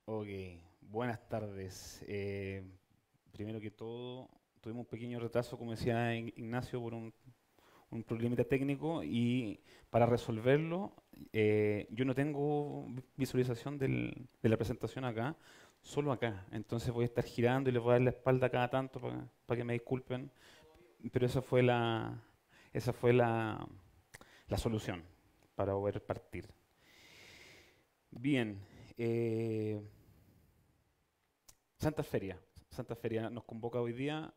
Ok, buenas tardes. Primero que todo, tuvimos un pequeño retraso, como decía Ignacio, por un problemita técnico y para resolverlo, yo no tengo visualización de la presentación acá, solo acá. Entonces voy a estar girando y les voy a dar la espalda cada tanto para que me disculpen, pero esa fue la solución para poder partir. Bien. eh, Santa Feria. Santa Feria nos convoca hoy día.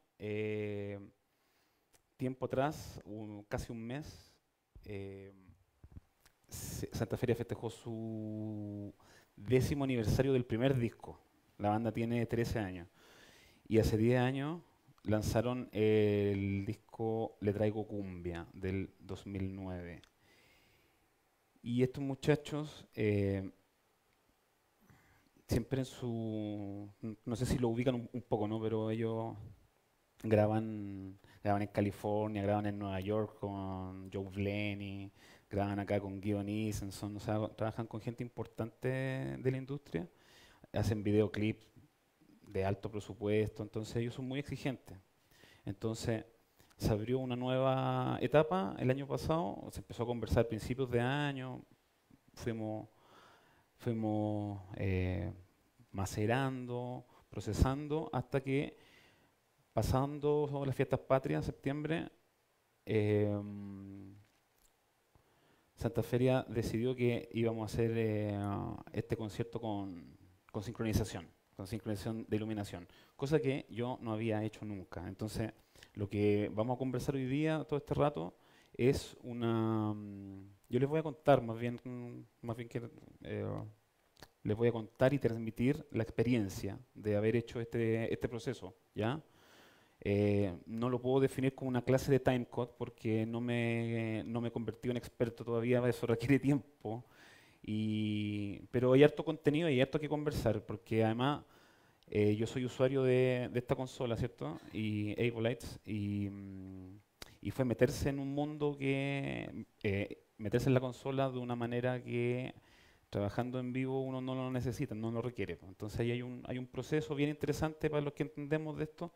Tiempo atrás, casi un mes, eh, Santa Feria festejó su 10º aniversario del primer disco. La banda tiene 13 años. Y hace 10 años lanzaron el disco Le Traigo Cumbia del 2009. Y estos muchachos, siempre en su... No sé si lo ubican un poco, ¿no? Pero ellos graban en California, graban en Nueva York con Joe Blaney, graban acá con Gion Eason, o sea, trabajan con gente importante de la industria, hacen videoclips de alto presupuesto, entonces ellos son muy exigentes. Entonces se abrió una nueva etapa el año pasado, se empezó a conversar a principios de año, fuimos, fuimos macerando, procesando, hasta que pasando las fiestas patrias en septiembre, eh, Santa Feria decidió que íbamos a hacer este concierto con sincronización de iluminación, cosa que yo no había hecho nunca. Entonces, lo que vamos a conversar hoy día, todo este rato, es yo les voy a contar, más bien que les voy a contar y transmitir la experiencia de haber hecho este proceso, ¿ya? No lo puedo definir como una clase de timecode porque no me he convertido en experto todavía, eso requiere tiempo. Pero hay harto contenido y hay harto que conversar porque además yo soy usuario de esta consola, ¿cierto? Y Ableites y fue meterse en un mundo meterse en la consola de una manera que trabajando en vivo uno no lo necesita, no lo requiere. Entonces ahí hay un proceso bien interesante para los que entendemos de esto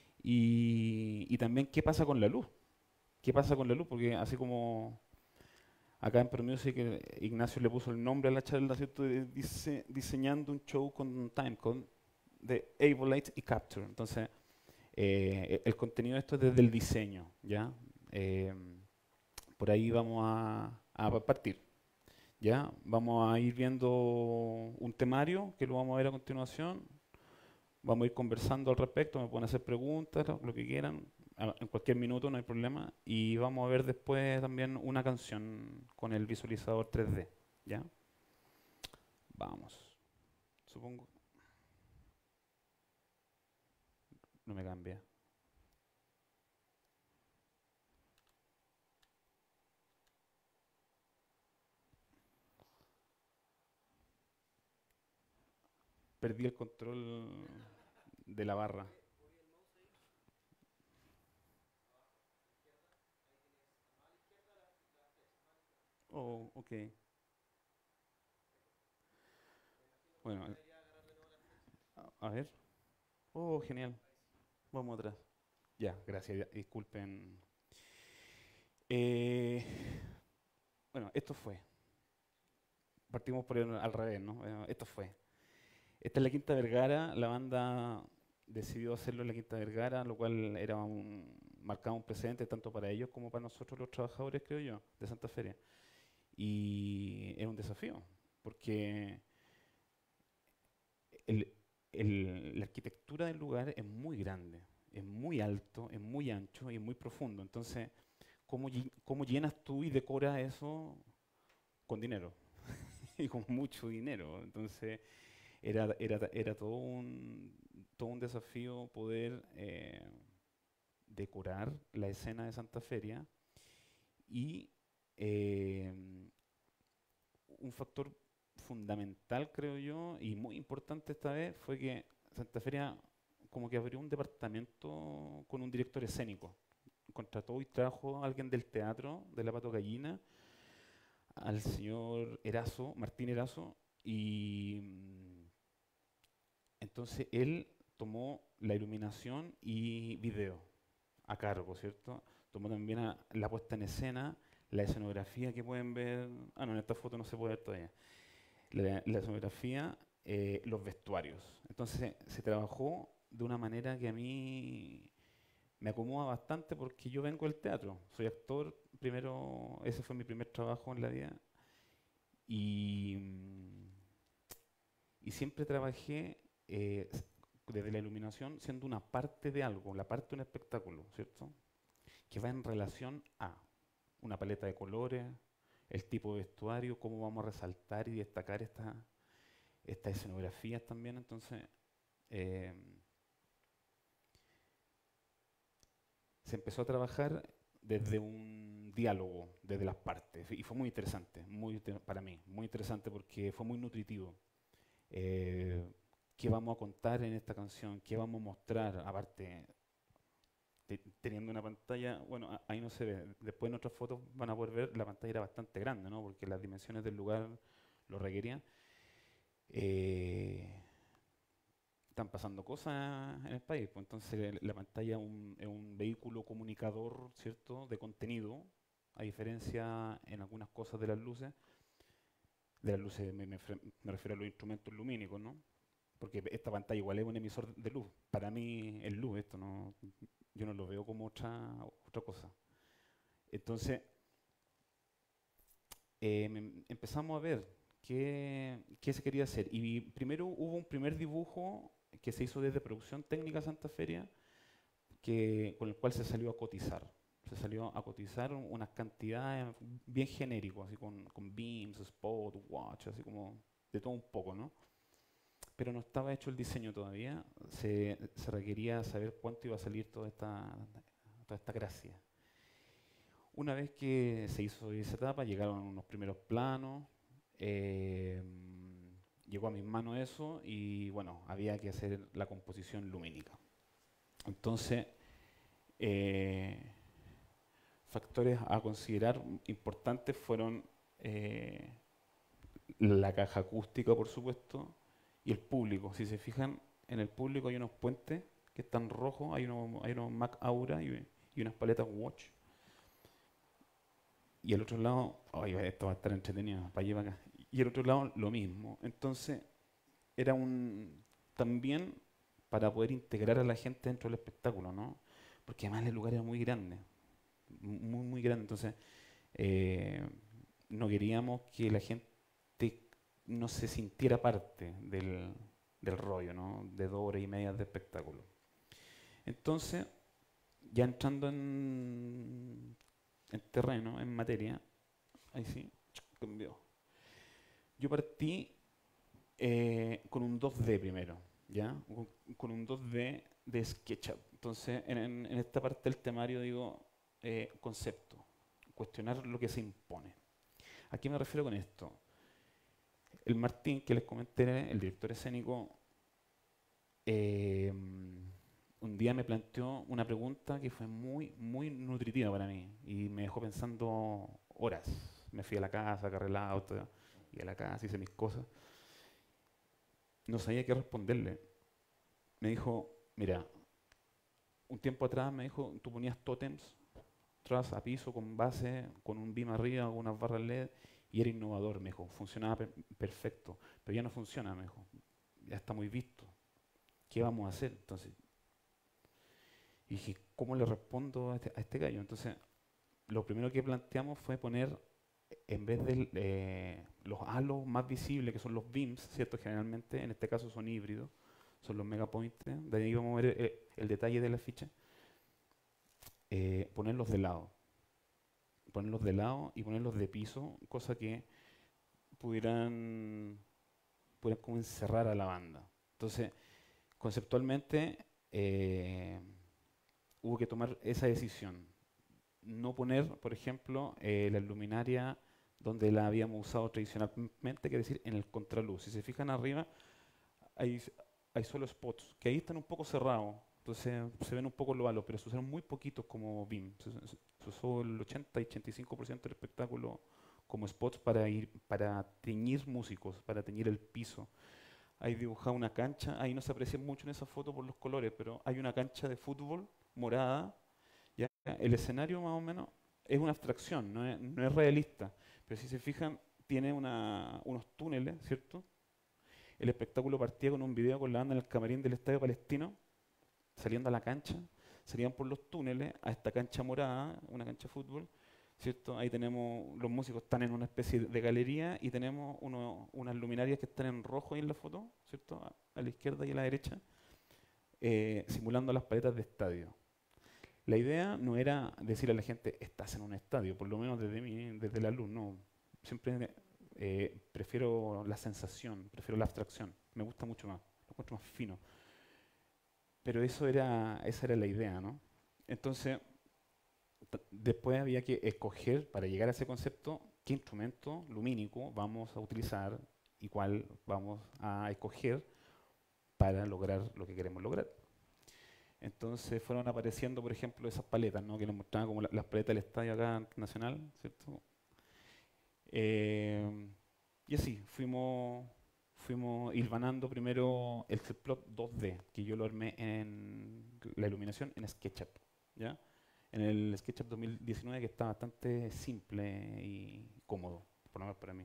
y también qué pasa con la luz. ¿Qué pasa con la luz? Porque así como acá en ProMusic Ignacio le puso el nombre a la charla, ¿cierto? Dice, diseñando un show con timecode de Avolites y Capture. Entonces, el contenido de esto es desde el diseño, ¿ya? Eh, por ahí vamos a partir, ¿ya? Vamos a ir viendo un temario que lo vamos a ver a continuación. Vamos a ir conversando al respecto, me pueden hacer preguntas, lo que quieran, en cualquier minuto, no hay problema. Y vamos a ver después también una canción con el visualizador 3D, ¿ya? Vamos. Supongo, no me cambia. Perdí el control de la barra. Oh, ok. Bueno, a ver. Oh, genial. Vamos atrás. Ya, gracias. Disculpen. Eh, bueno, esto fue. Partimos por al revés, ¿no? Esto fue. Esta es la Quinta Vergara, la banda decidió hacerlo en la Quinta Vergara, lo cual marcaba un precedente tanto para ellos como para nosotros los trabajadores, creo yo, de Santa Feria. Y es un desafío, porque el- la arquitectura del lugar es muy grande, es muy alto, es muy ancho y es muy profundo. Entonces, ¿cómo llenas tú y decoras eso con dinero? Y con mucho dinero. Entonces, era todo un desafío poder decorar la escena de Santa Feria y eh, un factor fundamental, creo yo, y muy importante esta vez fue que Santa Feria como que abrió un departamento con un director escénico. Contrató y trajo a alguien del teatro de la Pato Gallina, al señor Erazo, Martín Erazo, y Entonces él tomó la iluminación y video a cargo, ¿cierto? Tomó también la puesta en escena, la escenografía que pueden ver. Ah, no, en esta foto no se puede ver todavía. La escenografía, los vestuarios. Entonces se trabajó de una manera que a mí me acomoda bastante porque yo vengo del teatro. Soy actor, primero, ese fue mi primer trabajo en la vida. Y, y siempre trabajé desde la iluminación siendo una parte de algo, la parte de un espectáculo, ¿cierto? Que va en relación a una paleta de colores, el tipo de vestuario, cómo vamos a resaltar y destacar estas escenografías también. Entonces, eh, se empezó a trabajar desde un diálogo, desde las partes, y fue muy interesante, para mí, muy interesante porque fue muy nutritivo. Eh, ¿Qué vamos a contar en esta canción? ¿Qué vamos a mostrar? Aparte, teniendo una pantalla, bueno, ahí no se ve, después en otras fotos van a poder ver, la pantalla era bastante grande, ¿no? Porque las dimensiones del lugar lo requerían. Eh, Están pasando cosas en el país, pues entonces la pantalla es un vehículo comunicador, ¿cierto?, de contenido, a diferencia en algunas cosas de las luces me refiero a los instrumentos lumínicos, ¿no? Porque esta pantalla igual es un emisor de luz. Para mí es luz, esto no, yo no lo veo como otra cosa. Entonces, empezamos a ver qué se quería hacer. Y primero hubo un primer dibujo que se hizo desde Producción Técnica Santa Feria, con el cual se salió a cotizar. Se salió a cotizar unas cantidades bien genéricos, así con beams, spot, watch, así como de todo un poco, ¿no? Pero no estaba hecho el diseño todavía, se requería saber cuánto iba a salir toda esta gracia. Una vez que se hizo esa etapa, llegaron unos primeros planos, eh, llegó a mis manos eso y bueno, había que hacer la composición lumínica. Entonces, eh, factores a considerar importantes fueron eh, la caja acústica, por supuesto, y el público. Si se fijan, en el público hay unos puentes que están rojos, hay unos Mac Aura y unas paletas Watch. Y el otro lado, oye, esto va a estar entretenido, para allá y para acá. Y el otro lado, lo mismo. Entonces, era también para poder integrar a la gente dentro del espectáculo, ¿no? Porque además el lugar era muy grande, muy, muy grande. Entonces, eh, no queríamos que la gente no se sintiera parte del rollo, ¿no? De 2 horas y media de espectáculo. Entonces, ya entrando en terreno, en materia, ahí sí, cambió. Yo partí con un 2D primero, ¿ya? Con un 2D de SketchUp. Entonces, en esta parte del temario digo concepto, cuestionar lo que se impone. ¿A qué me refiero con esto? El Martín, que les comenté, el director escénico, un día me planteó una pregunta que fue muy, muy nutritiva para mí y me dejó pensando horas. Me fui a la casa, agarré el auto y a la casa hice mis cosas. No sabía qué responderle. Me dijo, mira, un tiempo atrás me dijo, tú ponías tótems tras a piso con base, con un beam arriba, con unas barras LED y era innovador, me dijo, funcionaba perfecto, pero ya no funciona, me dijo, ya está muy visto. ¿Qué vamos a hacer? Entonces, y dije, ¿cómo le respondo a este gallo? Entonces, lo primero que planteamos fue poner, en vez de los halos más visibles, que son los beams, ¿cierto? Generalmente, en este caso son híbridos, son los megapointers, de ahí vamos a ver el detalle de la ficha, ponerlos de lado y ponerlos de piso, cosa que pudieran, pudieran como encerrar a la banda. Entonces, conceptualmente, hubo que tomar esa decisión. No poner, por ejemplo, la luminaria donde la habíamos usado tradicionalmente, que es decir, en el contraluz. Si se fijan arriba, hay, hay solo spots, que ahí están un poco cerrados, entonces se ven un poco los halos, pero se usaron muy poquitos como BIM. Se usó el 80 y 85% del espectáculo como spots para teñir músicos, para teñir el piso. Hay dibujada una cancha, ahí no se aprecia mucho en esa foto por los colores, pero hay una cancha de fútbol morada, ¿ya? El escenario más o menos es una abstracción, no es realista, pero si se fijan, tiene unos túneles, ¿cierto? El espectáculo partía con un video con la banda en el camarín del Estadio Palestino, saliendo a la cancha, salían por los túneles a esta cancha morada, una cancha de fútbol, ¿cierto? Ahí tenemos, los músicos están en una especie de galería y tenemos unas luminarias que están en rojo ahí en la foto, ¿cierto? A la izquierda y a la derecha, simulando las paletas de estadio. La idea no era decir a la gente, estás en un estadio, por lo menos desde la luz, no. Siempre prefiero la sensación, prefiero la abstracción, me gusta mucho más, lo encuentro más fino. Pero esa era la idea, ¿no? Entonces, después había que escoger, para llegar a ese concepto, qué instrumento lumínico vamos a utilizar y cuál vamos a escoger para lograr lo que queremos lograr. Entonces fueron apareciendo, por ejemplo, esas paletas, ¿no? Que nos mostraban como las paletas del estadio acá nacional, ¿cierto? Eh, y así, fuimos hilvanando primero el plot 2D, que yo lo armé en la iluminación en SketchUp, ¿ya? En el SketchUp 2019, que está bastante simple y cómodo, por lo menos para mí.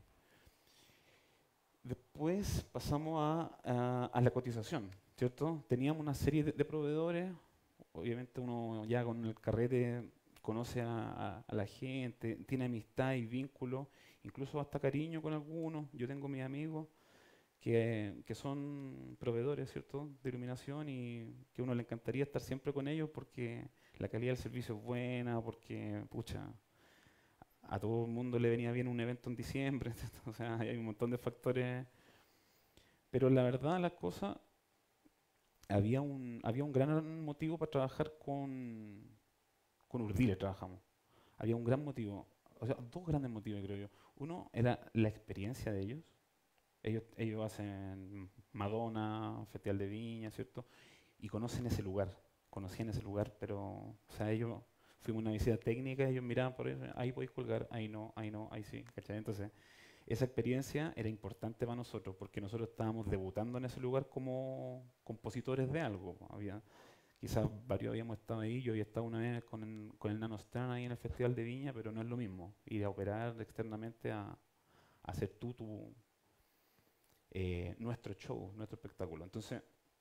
Después pasamos a la cotización, ¿cierto? Teníamos una serie de proveedores, obviamente uno ya con el carrete conoce a la gente, tiene amistad y vínculos, incluso hasta cariño con algunos. Yo tengo mis amigos que son proveedores, ¿cierto?, de iluminación y que a uno le encantaría estar siempre con ellos porque la calidad del servicio es buena, porque, pucha, a todo el mundo le venía bien un evento en diciembre, o sea, hay un montón de factores, pero la verdad las cosas, había un gran motivo para trabajar con Urdile trabajamos. Había un gran motivo, o sea, dos grandes motivos creo yo. Uno era la experiencia de ellos. Ellos hacen Madonna, Festival de Viña, ¿cierto? Y conocen ese lugar, conocían ese lugar, pero, o sea, ellos, fuimos a una visita técnica, ellos miraban por ahí podéis colgar, ahí no, ahí sí, ¿cachai? Entonces, esa experiencia era importante para nosotros, porque nosotros estábamos debutando en ese lugar como compositores de algo. Quizás varios habíamos estado ahí, yo había estado una vez con el Nano Stern ahí en el Festival de Viña, pero no es lo mismo, ir a operar externamente a hacer nuestro show, nuestro espectáculo. Entonces,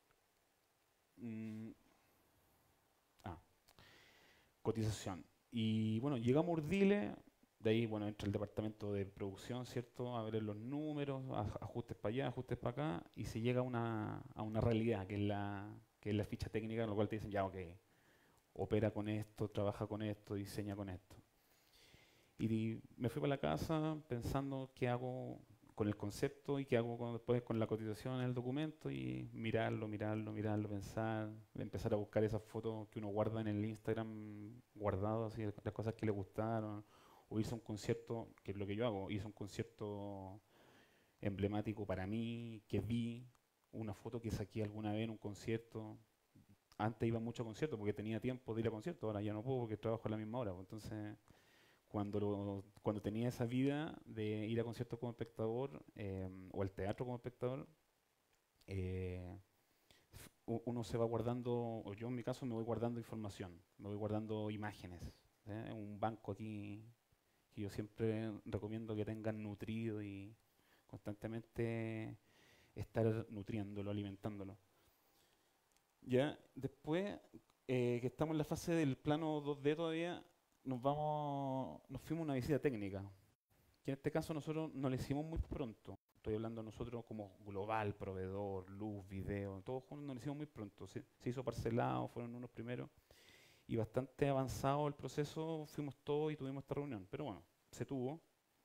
mm, ah, cotización. Y bueno, llegamos a Urdile, de ahí, bueno, entra el departamento de producción, ¿cierto? A ver los números, ajustes para allá, ajustes para acá, y se llega a una realidad, que es la ficha técnica, en lo cual te dicen, ya, ok, opera con esto, trabaja con esto, diseña con esto. Y me fui para la casa pensando qué hago con el concepto y qué hago después con la cotización en el documento y mirarlo, pensar, empezar a buscar esas fotos que uno guarda en el Instagram, guardadas, así, las cosas que le gustaron, o hice un concierto, que es lo que yo hago, hice un concierto emblemático para mí, que vi, una foto que saqué alguna vez en un concierto. Antes iba mucho a conciertos porque tenía tiempo de ir a conciertos, ahora ya no puedo porque trabajo a la misma hora, pues. Entonces, cuando tenía esa vida de ir a conciertos como espectador o al teatro como espectador, eh, uno se va guardando, o yo en mi caso me voy guardando información, me voy guardando imágenes. Un banco aquí que yo siempre recomiendo que tengan nutrido y constantemente estar nutriéndolo, alimentándolo. Ya, después que estamos en la fase del plano 2D todavía, nos fuimos a una visita técnica, que en este caso nosotros no lo hicimos muy pronto. Estoy hablando nosotros como global, proveedor, luz, video, todos juntos nos lo hicimos muy pronto. Se hizo parcelado, fueron unos primeros, y bastante avanzado el proceso, fuimos todos y tuvimos esta reunión. Pero bueno, se tuvo,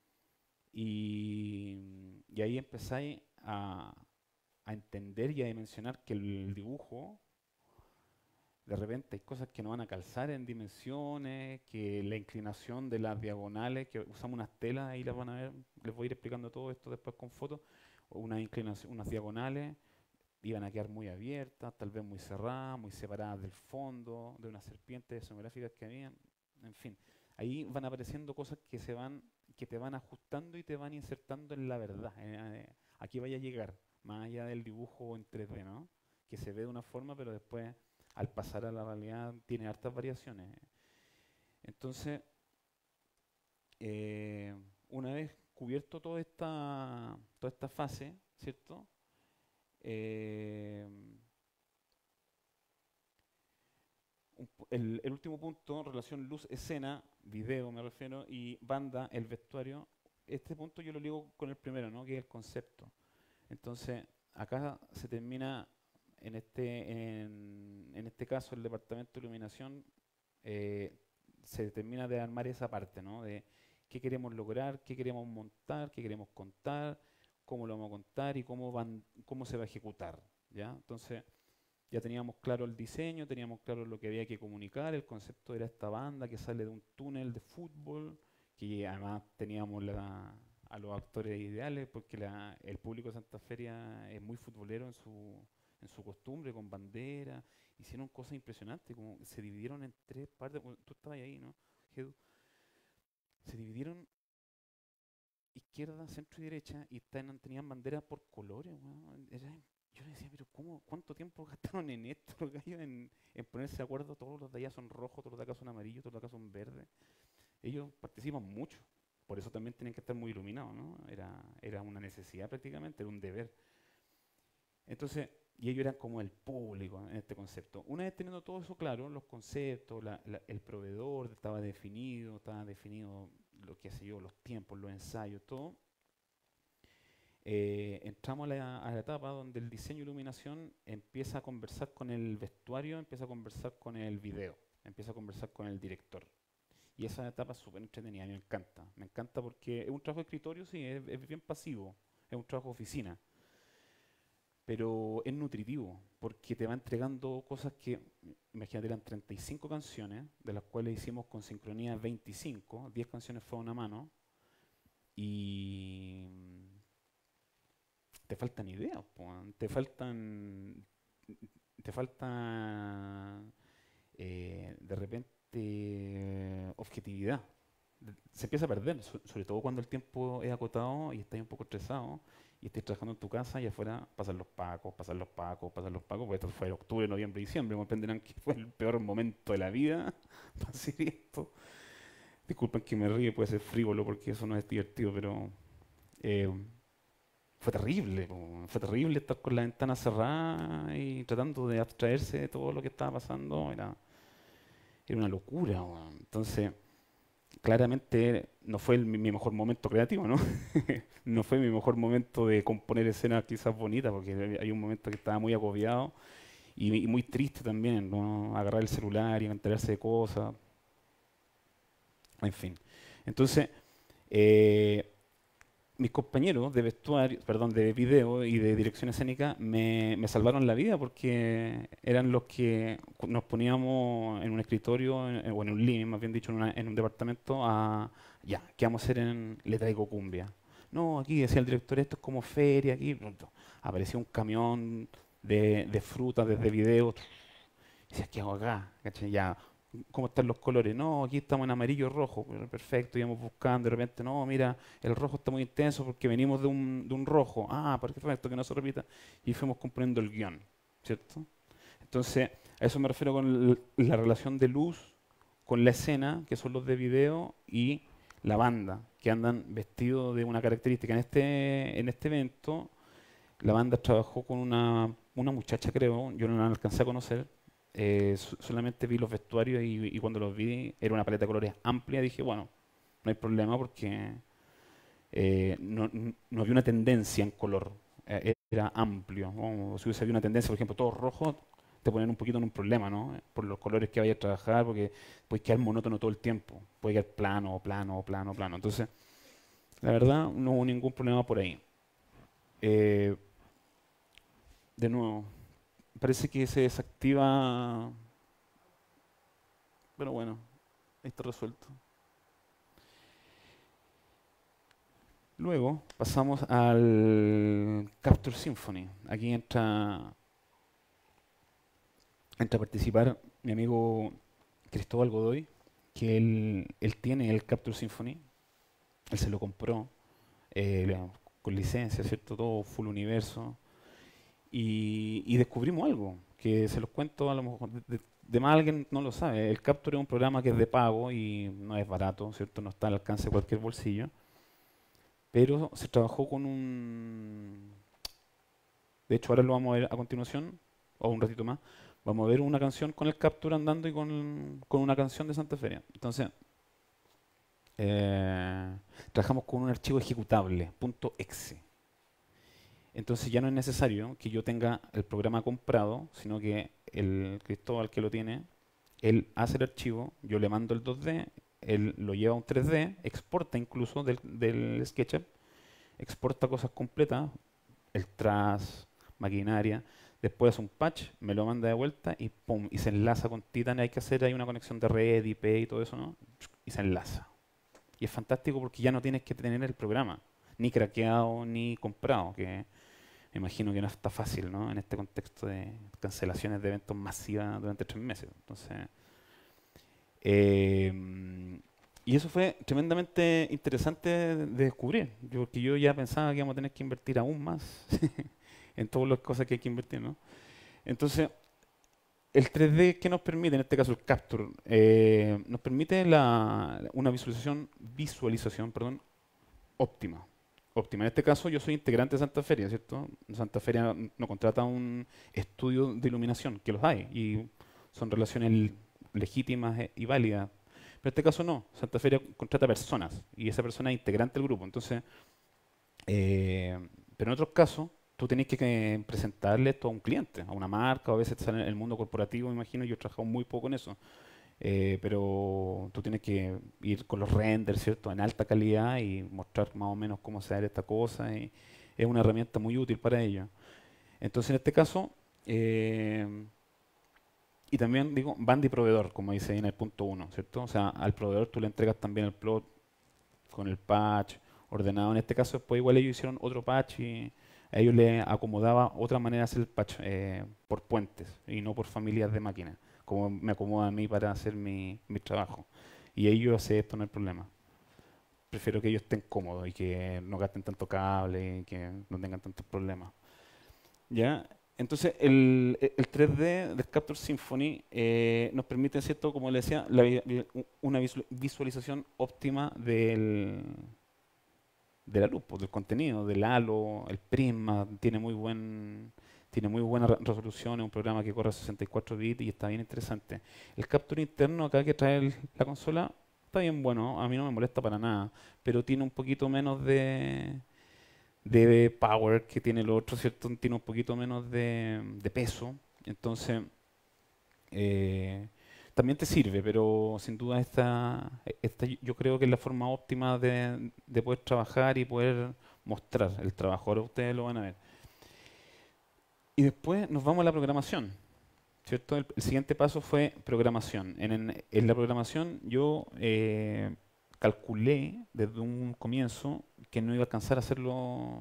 y ahí empezáis a entender y a dimensionar que el dibujo de repente hay cosas que no van a calzar en dimensiones, que la inclinación de las diagonales, que usamos unas telas, ahí las van a ver, les voy a ir explicando todo esto después con fotos, o unas diagonales iban a quedar muy abiertas, tal vez muy cerradas, muy separadas del fondo, de unas serpientes escenográficas que habían, en fin. Ahí van apareciendo cosas que te van ajustando y te van insertando en la verdad, a qué vaya a llegar, más allá del dibujo en 3D, ¿no? Que se ve de una forma, pero después, al pasar a la realidad, tiene hartas variaciones. Entonces, eh, una vez cubierto toda esta fase, ¿cierto? Eh, el último punto, relación luz-escena, video me refiero, y banda, el vestuario. Este punto yo lo ligo con el primero, ¿no? Que es el concepto. Entonces, acá se termina, en este caso, el departamento de iluminación, eh, se termina de armar esa parte, ¿no? De qué queremos lograr, qué queremos montar, qué queremos contar, cómo lo vamos a contar y cómo se va a ejecutar, ¿ya? Entonces, ya teníamos claro el diseño, teníamos claro lo que había que comunicar, el concepto era esta banda que sale de un túnel de fútbol, que además teníamos a los actores ideales, porque el público de Santa Feria es muy futbolero en su costumbre, con bandera, hicieron cosas impresionantes, como se dividieron en tres partes, bueno, tú estabas ahí, ¿no, Edu? Se dividieron izquierda, centro y derecha y tenían banderas por colores, weón. Yo le decía, pero ¿cuánto tiempo gastaron en esto los gallos en ponerse de acuerdo? Todos los de allá son rojos, todos los de acá son amarillos, todos los de acá son verdes. Ellos participan mucho, por eso también tienen que estar muy iluminados, ¿no? Era una necesidad prácticamente, era un deber. Entonces, y ellos eran como el público en este concepto. Una vez teniendo todo eso claro, los conceptos, el proveedor estaba definido lo que sé yo, los tiempos, los ensayos, todo. Entramos a la etapa donde el diseño y iluminación empieza a conversar con el vestuario, empieza a conversar con el video, empieza a conversar con el director. Y esa etapa es súper entretenida, a mí me encanta. Me encanta porque es un trabajo de escritorio, sí, es bien pasivo, es un trabajo de oficina, pero es nutritivo porque te va entregando cosas que, imagínate, eran 35 canciones, de las cuales hicimos con sincronía 25, 10 canciones fueron a mano, y te faltan ideas, po, te falta de repente objetividad. Se empieza a perder, sobre todo cuando el tiempo es acotado y estás un poco estresado y estás trabajando en tu casa y afuera pasan los pacos, pasan los pacos, pasan los pacos, porque esto fue octubre, noviembre, diciembre, comprenderán que fue el peor momento de la vida para hacer esto. Disculpen que me ríe, puede ser frívolo porque eso no es divertido, pero eh, fue terrible, po, fue terrible estar con la ventana cerrada y tratando de abstraerse de todo lo que estaba pasando, era una locura, weón. Entonces, claramente no fue mi mejor momento creativo, ¿no? No fue mi mejor momento de componer escenas quizás bonitas, porque hay un momento que estaba muy agobiado y muy triste también, ¿no? Agarrar el celular y enterarse de cosas, en fin. Entonces, eh, mis compañeros de vestuario, perdón, de video y de dirección escénica me salvaron la vida porque eran los que nos poníamos en un escritorio o en un living, más bien dicho, en un departamento ya, ¿qué vamos a hacer Le Traigo Cumbia? No, aquí decía el director, esto es como feria, aquí pronto. Apareció un camión de frutas desde video. Y decía, ¿qué hago acá? ¿Cachai? Ya, ¿cómo están los colores? No, aquí estamos en amarillo y rojo. Bueno, perfecto, íbamos buscando, de repente, no, mira, el rojo está muy intenso porque venimos de un rojo. Ah, perfecto, que no se repita. Y fuimos componiendo el guión, ¿cierto? Entonces, a eso me refiero con la relación de luz con la escena, que son los de video, y la banda, que andan vestidos de una característica. En este evento, la banda trabajó con una muchacha, creo, yo no la alcancé a conocer, solamente vi los vestuarios y cuando los vi era una paleta de colores amplia, dije, bueno, no hay problema porque no había una tendencia en color, era amplio, ¿no? Si hubiese habido una tendencia, por ejemplo, todos rojos, te ponen un poquito en un problema, ¿no? Por los colores que vayas a trabajar, porque puedes quedar monótono todo el tiempo, puede quedar plano, plano, plano, plano. Entonces, la verdad, no hubo ningún problema por ahí. Eh, de nuevo, parece que se desactiva, pero bueno, está resuelto. Luego pasamos al Capture Symphony. Aquí entra a participar mi amigo Cristóbal Godoy, que él tiene el Capture Symphony, él se lo compró con licencia, ¿cierto? Todo full universo. y descubrimos algo, que se los cuento a lo mejor, de más alguien no lo sabe. El Capture es un programa que es de pago y no es barato, ¿cierto? No está al alcance de cualquier bolsillo, pero se trabajó con un... De hecho, ahora lo vamos a ver a continuación, o un ratito más. Vamos a ver una canción con el Capture andando y con una canción de Santa Feria. Entonces, eh, trabajamos con un archivo ejecutable, .exe. Entonces ya no es necesario que yo tenga el programa comprado, sino que el Cristóbal que lo tiene, él hace el archivo, yo le mando el 2D, él lo lleva a un 3D, exporta incluso del SketchUp, exporta cosas completas, el trash, maquinaria, después hace un patch, me lo manda de vuelta y pum, y se enlaza con Titan. Hay que hacer ahí una conexión de red, IP y todo eso, ¿no? Y se enlaza. Y es fantástico porque ya no tienes que tener el programa, ni craqueado, ni comprado, que me imagino que no está fácil, ¿no? En este contexto de cancelaciones de eventos masivas durante 3 meses. Entonces, y eso fue tremendamente interesante de descubrir, porque yo ya pensaba que íbamos a tener que invertir aún más en todas las cosas que hay que invertir, ¿no? Entonces, el 3D, ¿qué nos permite? En este caso, el Capture, nos permite una visualización, perdón, óptima. Óptima. En este caso, yo soy integrante de Santa Feria, ¿cierto? Santa Feria no contrata un estudio de iluminación, que los hay, y son relaciones legítimas y válidas. Pero en este caso no. Santa Feria contrata personas, y esa persona es integrante del grupo. Entonces, eh, pero en otros casos, tú tenés que presentarle esto a un cliente, a una marca, o a veces sale en el mundo corporativo, me imagino. Yo he trabajado muy poco en eso. Pero tú tienes que ir con los renders, ¿cierto? En alta calidad y mostrar más o menos cómo se hace esta cosa. Y es una herramienta muy útil para ello. Entonces, en este caso, y también digo, banda y proveedor, como dice ahí en el punto uno, ¿cierto? O sea, al proveedor tú le entregas también el plot con el patch ordenado. En este caso, después igual ellos hicieron otro patch y a ellos les acomodaba otra manera de hacer el patch por puentes y no por familias de máquinas, como me acomoda a mí para hacer mi trabajo. Y ellos hacen esto, no hay problema. Prefiero que ellos estén cómodos y que no gasten tanto cable y que no tengan tantos problemas. ¿Ya? Entonces, el 3D del Capture Symphony nos permite, ¿cierto? Como le decía, una visualización óptima de la luz, pues, del contenido, del halo, el prisma, tiene muy buena resolución, es un programa que corre a 64 bits y está bien interesante. El capture interno acá que trae la consola está bien bueno, a mí no me molesta para nada, pero tiene un poquito menos de power que tiene el otro, ¿cierto? Tiene un poquito menos de peso, entonces eh, también te sirve, pero sin duda esta yo creo que es la forma óptima de poder trabajar y poder mostrar el trabajo. Ahora ustedes lo van a ver. Y después nos vamos a la programación, ¿cierto? El siguiente paso fue programación. En la programación yo calculé desde un comienzo que no iba a alcanzar a hacerlo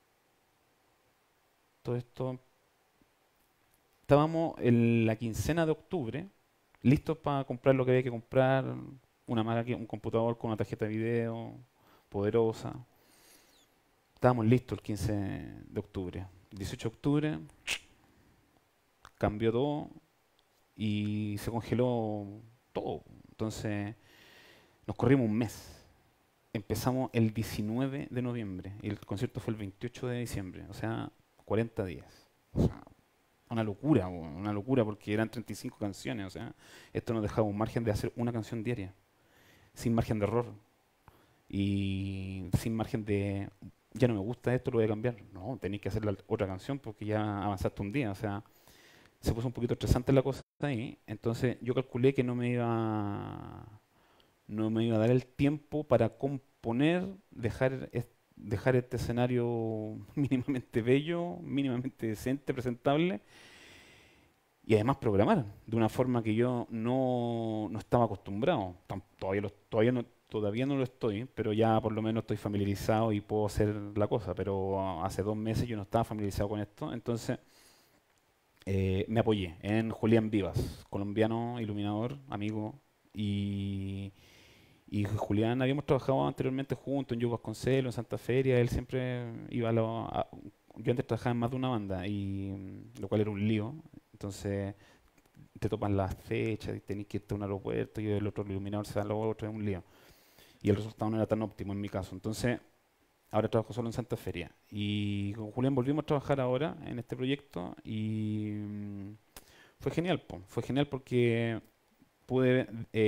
todo esto. Estábamos en la quincena de octubre, listos para comprar lo que había que comprar, una máquina, un computador con una tarjeta de video poderosa. Estábamos listos el 15 de octubre. El 18 de octubre cambió todo y se congeló todo. Entonces nos corrimos un mes. Empezamos el 19 de noviembre y el concierto fue el 28 de diciembre, o sea, 40 días. O sea, una locura porque eran 35 canciones, o sea, esto nos dejaba un margen de hacer una canción diaria, sin margen de error y sin margen de, ya no me gusta esto, lo voy a cambiar. No, tenéis que hacer la otra canción porque ya avanzaste un día, o sea, se puso un poquito estresante la cosa ahí, entonces yo calculé que no me iba a dar el tiempo para componer, dejar este escenario mínimamente bello, mínimamente decente, presentable, y además programar de una forma que yo no estaba acostumbrado. Todavía no lo estoy, pero ya por lo menos estoy familiarizado y puedo hacer la cosa. Pero hace 2 meses yo no estaba familiarizado con esto, entonces me apoyé en Julián Vivas, colombiano, iluminador, amigo, y Julián habíamos trabajado anteriormente juntos en Yo Vasconcelos, en Santa Feria. Él siempre iba yo antes trabajaba en más de una banda, y lo cual era un lío. Entonces te topan las fechas y tenés que irte a un aeropuerto y el otro iluminador se da lo otro, es un lío. Y el resultado no era tan óptimo en mi caso. Entonces ahora trabajo solo en Santa Feria. Y con Julián volvimos a trabajar ahora en este proyecto y fue genial, po. Fue genial porque pude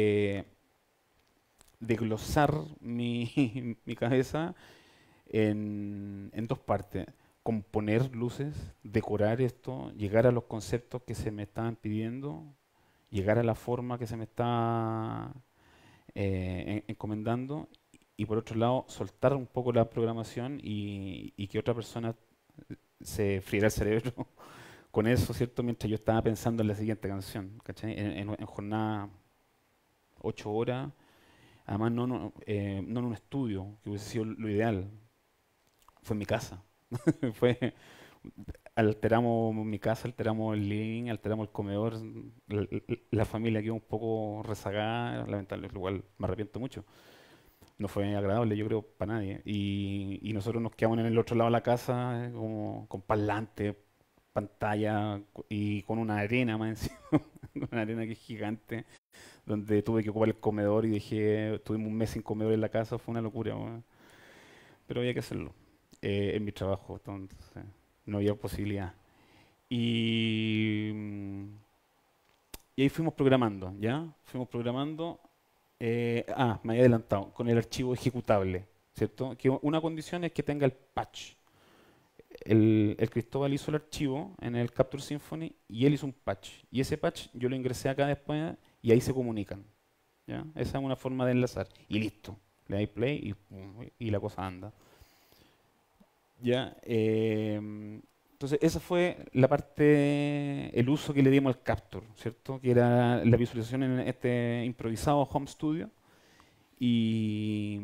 desglosar mi cabeza en dos partes. Componer luces, decorar esto, llegar a los conceptos que se me estaban pidiendo, llegar a la forma que se me está encomendando, y por otro lado soltar un poco la programación y que otra persona se friera el cerebro con eso, ¿cierto? Mientras yo estaba pensando en la siguiente canción, ¿cachai? En jornada 8 horas, además no en un estudio, que hubiese sido lo ideal, fue en mi casa. Fue, alteramos mi casa, alteramos el living, alteramos el comedor, la familia quedó un poco rezagada, lamentable, lo cual me arrepiento mucho. No fue agradable, yo creo, para nadie. Y nosotros nos quedamos en el otro lado de la casa, como con parlante, pantalla y con una arena más encima, una arena que es gigante, donde tuve que ocupar el comedor y dejé, tuvimos un mes sin comedor en la casa, fue una locura, weón. Pero había que hacerlo. En mi trabajo, entonces no había posibilidad. Y, y ahí fuimos programando, ¿ya? Fuimos programando. Me había adelantado, con el archivo ejecutable, ¿cierto? Que una condición es que tenga el patch. El Cristóbal hizo el archivo en el Capture Symphony y él hizo un patch. Y ese patch yo lo ingresé acá después y ahí se comunican, ¿ya? Esa es una forma de enlazar. Y listo. Le dais play y la cosa anda. ¿Ya? Entonces, esa fue la parte, el uso que le dimos al Capture, ¿cierto? Que era la visualización en este improvisado Home Studio y,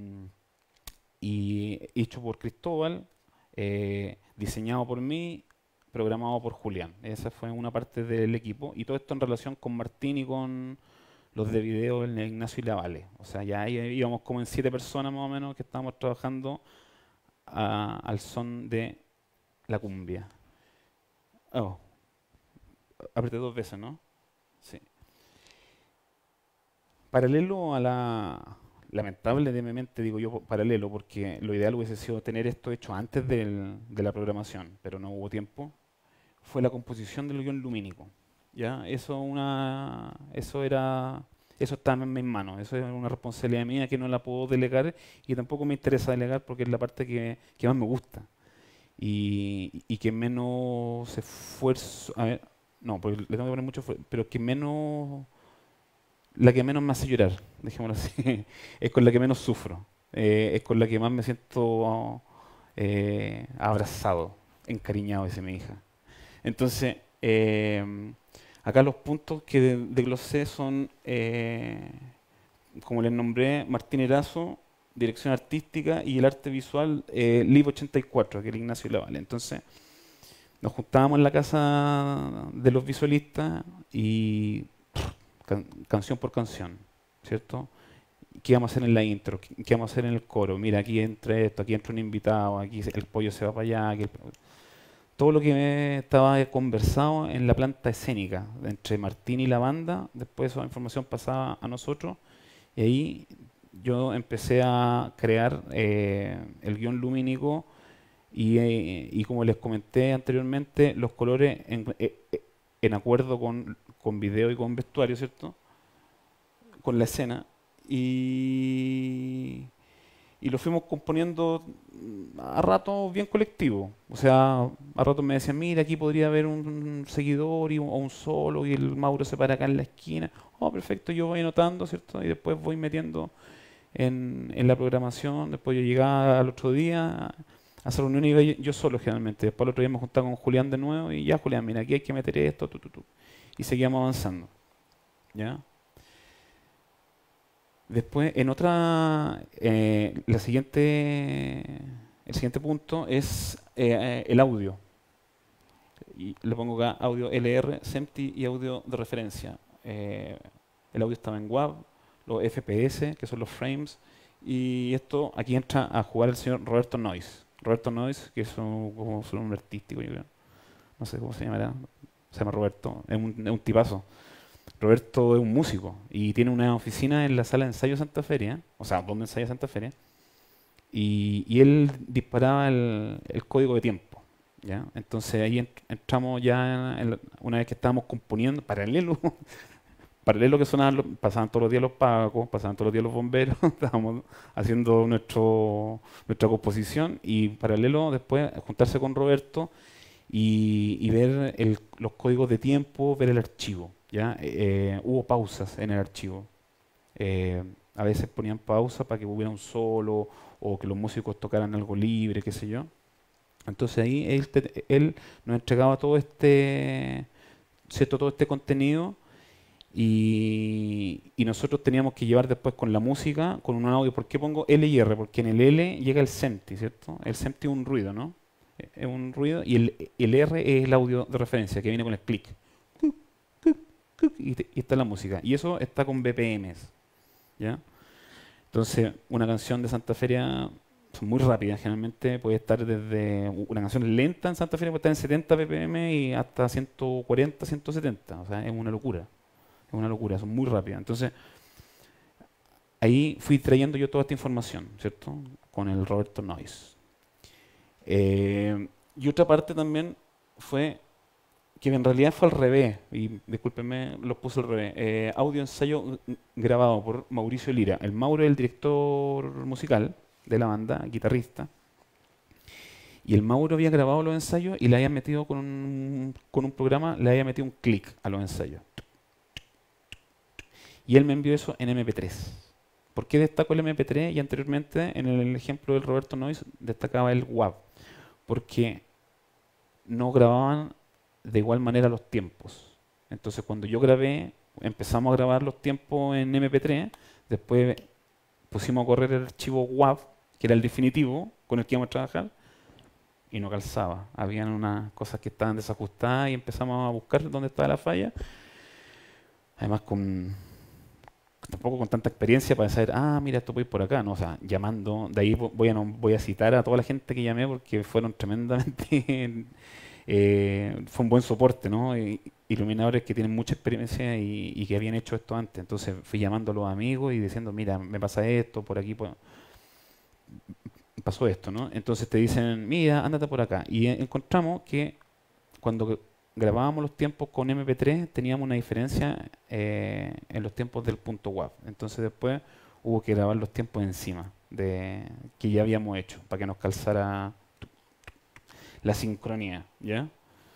y hecho por Cristóbal, diseñado por mí, programado por Julián. Esa fue una parte del equipo y todo esto en relación con Martín y con los de video, el Ignacio y la Vale. O sea, ya ahí íbamos como en 7 personas más o menos que estábamos trabajando al son de la cumbia. Oh, apreté 2 veces, ¿no? Sí. Paralelo a la... Lamentablemente digo yo paralelo, porque lo ideal hubiese sido tener esto hecho antes de la programación, pero no hubo tiempo. Fue la composición del guión lumínico. ¿Ya? Eso está en mis manos. Eso es una responsabilidad mía que no la puedo delegar y tampoco me interesa delegar porque es la parte que más me gusta y que menos esfuerzo, a ver, no, porque le tengo que poner mucho esfuerzo, pero que menos, la que menos me hace llorar, dejémoslo así, es con la que menos sufro, es con la que más me siento abrazado, encariñado, dice mi hija. Entonces, acá los puntos que desglosé son, como les nombré, Martín Erazo, dirección artística, y el arte visual, Live 84, que era Ignacio Lavale. Entonces, nos juntábamos en la casa de los visualistas y canción por canción, ¿cierto? ¿Qué vamos a hacer en la intro? ¿Qué vamos a hacer en el coro? Mira, aquí entra esto, aquí entra un invitado, aquí el pollo se va para allá, todo lo que estaba conversado en la planta escénica entre Martín y la banda, después esa información pasaba a nosotros y ahí yo empecé a crear el guión lumínico y como les comenté anteriormente, los colores en acuerdo con video y con vestuario, ¿cierto? Con la escena. Y lo fuimos componiendo a rato bien colectivo. O sea, a rato me decían, mira, aquí podría haber un seguidor o un solo y el Mauro se para acá en la esquina. Oh, perfecto, yo voy anotando, ¿cierto? Y después voy metiendo en la programación. Después yo llegaba al otro día a hacer reunión y iba yo solo generalmente. Después al otro día me juntaba con Julián de nuevo y ya, Julián, mira, aquí hay que meter esto, tu. Y seguíamos avanzando. ¿Ya? Después, el siguiente punto es el audio. Y le pongo acá audio LR, SEMTI y audio de referencia. El audio estaba en WAV, los FPS, que son los frames, y esto aquí entra a jugar el señor Roberto Noyes. Roberto Noyes, que es como su nombre artístico, yo creo. No sé cómo se llamará. Se llama Roberto, es un tipazo. Roberto es un músico y tiene una oficina en la sala de ensayo de Santa Feria, o sea, donde ensaya Santa Feria, y él disparaba el código de tiempo. ¿Ya? Entonces ahí entramos ya, una vez que estábamos componiendo, paralelo, paralelo que sonaban, pasaban todos los días los pacos, pasaban todos los días los bomberos, estábamos haciendo nuestra composición y paralelo después juntarse con Roberto y ver los códigos de tiempo, ver el archivo. ¿Ya? Hubo pausas en el archivo. Eh, a veces ponían pausa para que hubiera un solo o que los músicos tocaran algo libre, qué sé yo. Entonces ahí él nos entregaba todo ¿cierto? Todo este contenido y nosotros teníamos que llevar después con la música, con un audio. ¿Por qué pongo L y R? Porque en el L llega el SEMTI, ¿cierto? El SEMTI es un ruido, ¿no? Es un ruido y el R es el audio de referencia que viene con el clic. Y está la música. Y eso está con BPMs, ¿ya? Entonces, una canción de Santa Feria son muy rápidas, generalmente puede estar desde una canción lenta en Santa Feria puede estar en 70 BPM y hasta 140, 170, o sea, es una locura, son muy rápidas. Entonces, ahí fui trayendo yo toda esta información, ¿cierto? Con el Roberto Noyes. Y otra parte también fue que en realidad fue al revés, y discúlpenme, lo puse al revés. Audio ensayo grabado por Mauricio Lira. El Mauro es el director musical de la banda, guitarrista, y el Mauro había grabado los ensayos y le había metido con un programa, le había metido un clic a los ensayos. Y él me envió eso en MP3. ¿Por qué destaco el MP3? Y anteriormente, en el ejemplo del Roberto Noyes, destacaba el WAV. Porque no grababan de igual manera los tiempos. Entonces cuando yo grabé, empezamos a grabar los tiempos en MP3, después pusimos a correr el archivo WAV, que era el definitivo con el que íbamos a trabajar, y no calzaba. Habían unas cosas que estaban desajustadas y empezamos a buscar dónde estaba la falla. Además tampoco con tanta experiencia para saber, mira, esto voy por acá, no, o sea, llamando, de ahí voy a citar a toda la gente que llamé porque fueron tremendamente fue un buen soporte, ¿no? Iluminadores que tienen mucha experiencia y que habían hecho esto antes. Entonces fui llamando a los amigos y diciendo, mira, me pasa esto, por aquí pasó esto, ¿no? Entonces te dicen, mira, ándate por acá. Y encontramos que cuando grabábamos los tiempos con MP3 teníamos una diferencia en los tiempos del punto WAV. Entonces después hubo que grabar los tiempos encima de que ya habíamos hecho para que nos calzara la sincronía, ¿ya?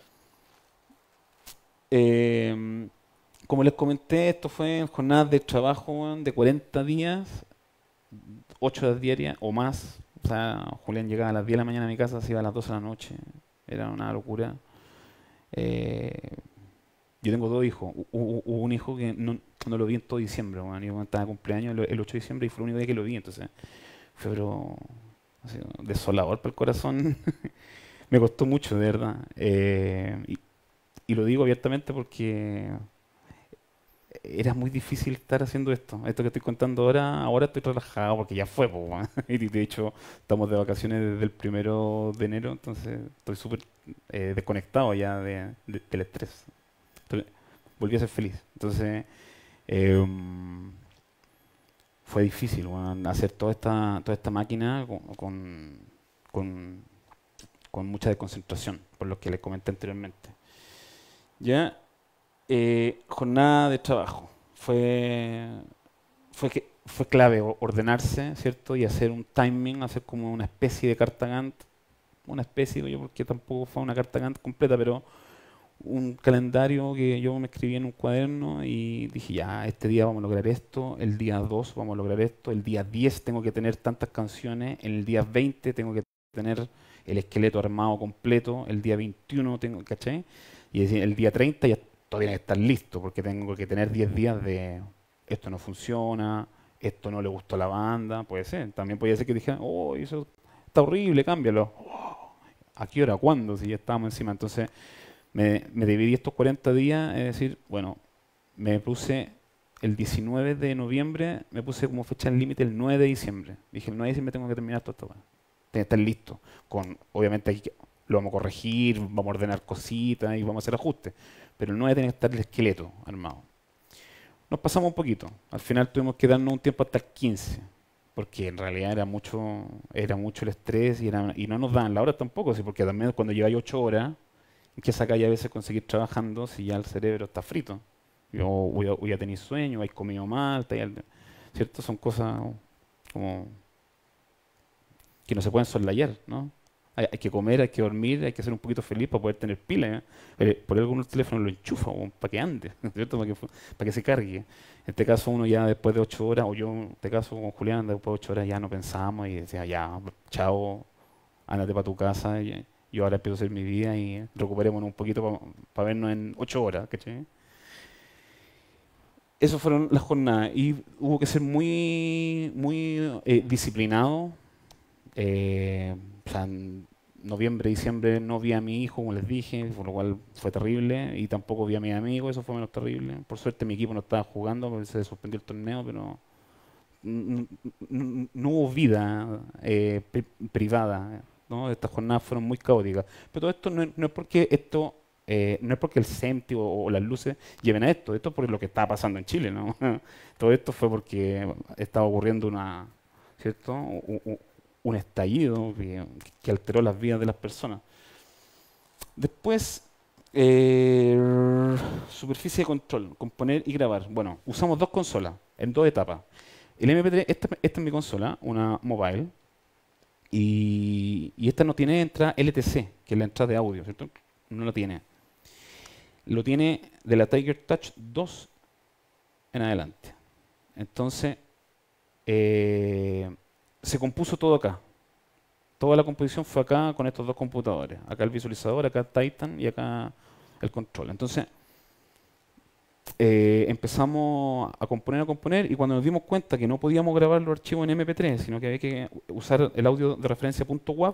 Como les comenté, esto fue en jornadas de trabajo weón, de 40 días, 8 horas diarias o más. O sea, Julián llegaba a las 10 de la mañana a mi casa, se iba a las 12 de la noche. Era una locura. Eh, yo tengo dos hijos. Hubo un hijo que no lo vi en todo diciembre, weón. Yo estaba de cumpleaños el 8 de diciembre y fue el único día que lo vi. Entonces, fue pero, así, desolador para el corazón. Me costó mucho, de verdad. Y lo digo abiertamente porque era muy difícil estar haciendo esto. Esto que estoy contando ahora estoy relajado porque ya fue, po, weón. Y de hecho estamos de vacaciones desde el 1 de enero, entonces estoy súper desconectado ya del estrés. Volví a ser feliz. Entonces fue difícil, weón, hacer toda esta máquina con, con mucha desconcentración, por lo que les comenté anteriormente. Ya, jornada de trabajo. Fue clave ordenarse, ¿cierto? Y hacer un timing, hacer como una especie de carta Gantt. Una especie, digo yo, porque tampoco fue una carta Gantt completa, pero un calendario que yo me escribí en un cuaderno y dije, ya, este día vamos a lograr esto, el día 2 vamos a lograr esto, el día 10 tengo que tener tantas canciones, el día 20 tengo que tener el esqueleto armado completo, el día 21 tengo, ¿cachai? Y decir, el día 30 ya todo tiene que estar listo, porque tengo que tener 10 días de esto no funciona, esto no le gustó a la banda, puede ser. También podría ser que dijeran, oh, eso está horrible, cámbialo. Oh, ¿a qué hora? ¿Cuándo? Si ya estábamos encima. Entonces me dividí estos 40 días, es decir, bueno, me puse el 19 de noviembre, me puse como fecha límite el 9 de diciembre. Dije, el 9 de diciembre tengo que terminar todo esto. tiene que estar listo. Obviamente lo vamos a corregir, vamos a ordenar cositas y vamos a hacer ajustes, pero no va a tener que estar el esqueleto armado. Nos pasamos un poquito. Al final tuvimos que darnos un tiempo hasta el 15, porque en realidad era mucho el estrés y no nos daban la hora tampoco, sí, porque también cuando lleváis 8 horas, que sacáis a veces conseguir trabajando si ya el cerebro está frito. O ya tenéis sueño, o habéis comido mal, ¿cierto? Son cosas como que no se pueden soslayar, ¿no? Hay que comer, hay que dormir, hay que ser un poquito feliz para poder tener pila, ¿eh? Por algo uno el teléfono lo enchufa para que ande, ¿cierto? Para que se cargue. En este caso uno ya después de 8 horas, o yo en este caso con Julián, después de 8 horas ya no pensábamos y decía, ya, chao, ándate para tu casa, y yo ahora empiezo a hacer mi vida y recuperémonos un poquito para vernos en 8 horas, ¿cachai? Esas fueron las jornadas y hubo que ser muy disciplinado. O sea, en noviembre, diciembre no vi a mi hijo, como les dije, por lo cual fue terrible, y tampoco vi a mis amigos, eso fue menos terrible. Por suerte mi equipo no estaba jugando porque se suspendió el torneo, pero no hubo vida privada, ¿no? Estas jornadas fueron muy caóticas. Pero todo esto no es porque no es porque el CEMTI o las luces lleven a esto es por lo que estaba pasando en Chile, ¿no? Todo esto fue porque estaba ocurriendo ¿cierto? Un estallido que alteró las vidas de las personas. Después, superficie de control, componer y grabar. Bueno, usamos dos consolas en dos etapas. El MP3, esta es mi consola, una mobile, y esta no tiene entrada LTC, que es la entrada de audio, ¿cierto? No la tiene. Lo tiene de la Tiger Touch 2 en adelante. Entonces, se compuso todo acá. Toda la composición fue acá con estos dos computadores. Acá el visualizador, acá Titan y acá el control. Entonces, empezamos a componer y cuando nos dimos cuenta que no podíamos grabar los archivos en MP3, sino que había que usar el audio de referencia .wav,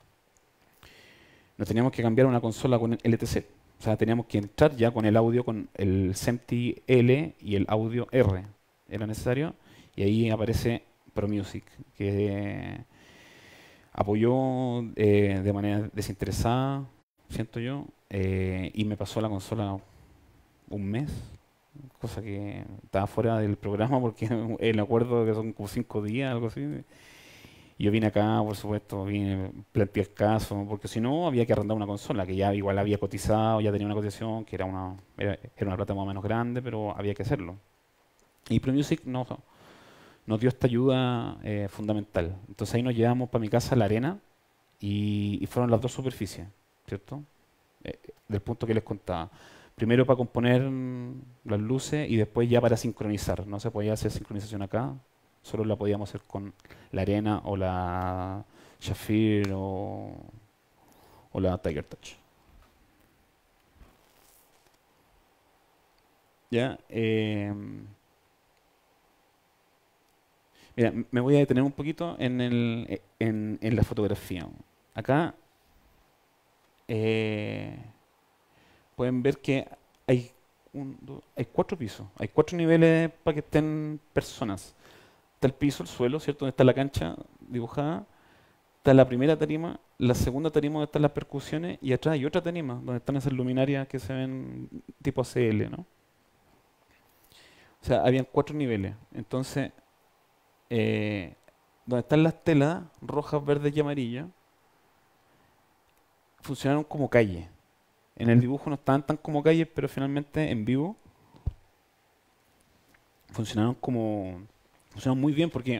nos teníamos que cambiar a una consola con el LTC. O sea, teníamos que entrar ya con el audio, con el SMPTE L y el audio R. Era necesario. Y ahí aparece ProMusic, que apoyó de manera desinteresada, siento yo, y me pasó la consola un mes, cosa que estaba fuera del programa porque el acuerdo que son como 5 días, algo así. Y yo vine acá, por supuesto, planteé el caso, porque si no había que arrendar una consola, que ya igual había cotizado, ya tenía una cotización, que era una plata más o menos grande, pero había que hacerlo. Y ProMusic nos dio esta ayuda fundamental. Entonces ahí nos llevamos para mi casa a la arena y fueron las dos superficies, ¿cierto? Del punto que les contaba. Primero para componer las luces y después ya para sincronizar. No se podía hacer sincronización acá, solo la podíamos hacer con la arena o la Shafir o la Tiger Touch. Ya, mira, me voy a detener un poquito en la fotografía. Acá pueden ver que hay 4 pisos, hay 4 niveles para que estén personas. Está el piso, el suelo, ¿cierto? Donde está la cancha dibujada. Está la primera tarima, la segunda tarima donde están las percusiones y atrás hay otra tarima donde están esas luminarias que se ven tipo ACL, ¿no? O sea, habían 4 niveles. Entonces, donde están las telas rojas, verdes y amarillas, funcionaron como calles. En el dibujo no estaban tan como calles, pero finalmente en vivo funcionaron muy bien porque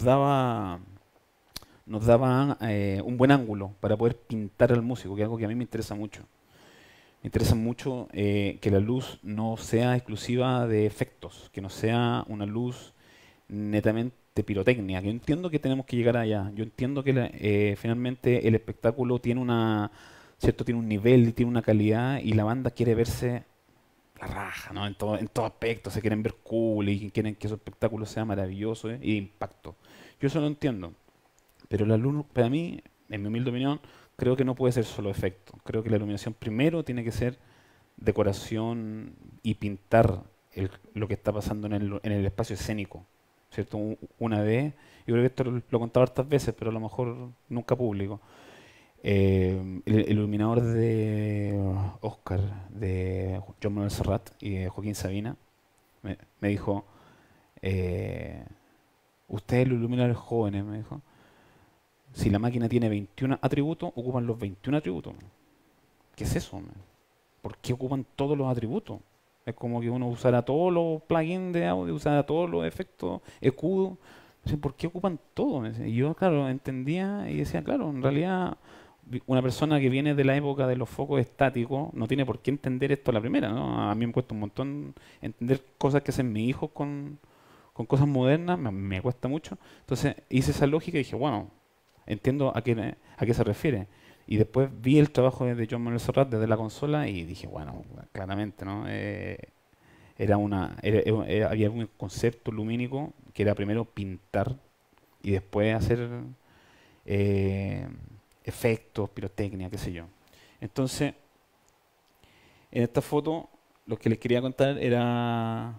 nos daba un buen ángulo para poder pintar al músico, que es algo que a mí me interesa mucho. Me interesa mucho que la luz no sea exclusiva de efectos, que no sea una luz netamente pirotecnia, que yo entiendo que tenemos que llegar allá. Yo entiendo que finalmente el espectáculo ¿cierto? Tiene un nivel y tiene una calidad y la banda quiere verse la raja, ¿no? En todo aspecto, se quieren ver cool y quieren que su espectáculo sea maravilloso y de impacto. Yo eso lo entiendo, pero la luz para mí, en mi humilde opinión, creo que no puede ser solo efecto. Creo que la iluminación primero tiene que ser decoración y pintar lo que está pasando en el espacio escénico. ¿cierto? Una vez, yo creo que esto lo he contado hartas veces, pero a lo mejor nunca público. El iluminador de Oscar, de John Manuel Serrat y de Joaquín Sabina, me dijo, eh, ustedes los iluminadores jóvenes, me dijo, si la máquina tiene 21 atributos, ocupan los 21 atributos. ¿Qué es eso, man? ¿Por qué ocupan todos los atributos? Es como que uno usara todos los plugins de audio, usara todos los efectos EQ. ¿Por qué ocupan todo? Me decía. Y yo, claro, entendía y decía, claro, en realidad una persona que viene de la época de los focos estáticos no tiene por qué entender esto a la primera, ¿no? A mí me cuesta un montón entender cosas que hacen mis hijos con cosas modernas, me cuesta mucho. Entonces hice esa lógica y dije, bueno, entiendo a qué se refiere. Y después vi el trabajo de John Manuel Serrat desde la consola y dije, bueno, claramente, ¿no? Había un concepto lumínico que era primero pintar y después hacer eh, efectos, pirotecnia, qué sé yo. Entonces, en esta foto, lo que les quería contar era,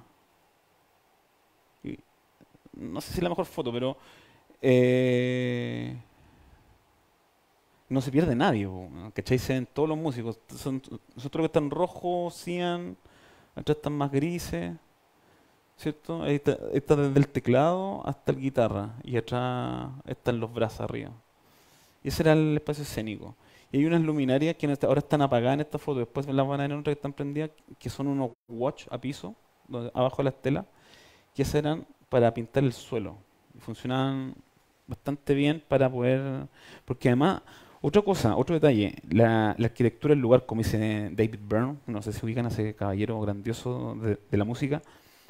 y no sé si es la mejor foto, pero eh, no se pierde nadie, po, ¿no? ¿Cachai? Se ven todos los músicos. Son todos que están rojos, cian, atrás están más grises, ¿cierto? Ahí está desde el teclado hasta el guitarra y atrás están los brazos arriba. Y ese era el espacio escénico. Y hay unas luminarias que ahora están apagadas en esta foto, después las van a ver en otra que están prendidas, que son unos watch a piso, abajo de la estela, que esas eran para pintar el suelo. Y funcionaban bastante bien para poder... Porque además, otra cosa, otro detalle, la arquitectura del lugar, como dice David Byrne, no sé si ubican a ese caballero grandioso de la música,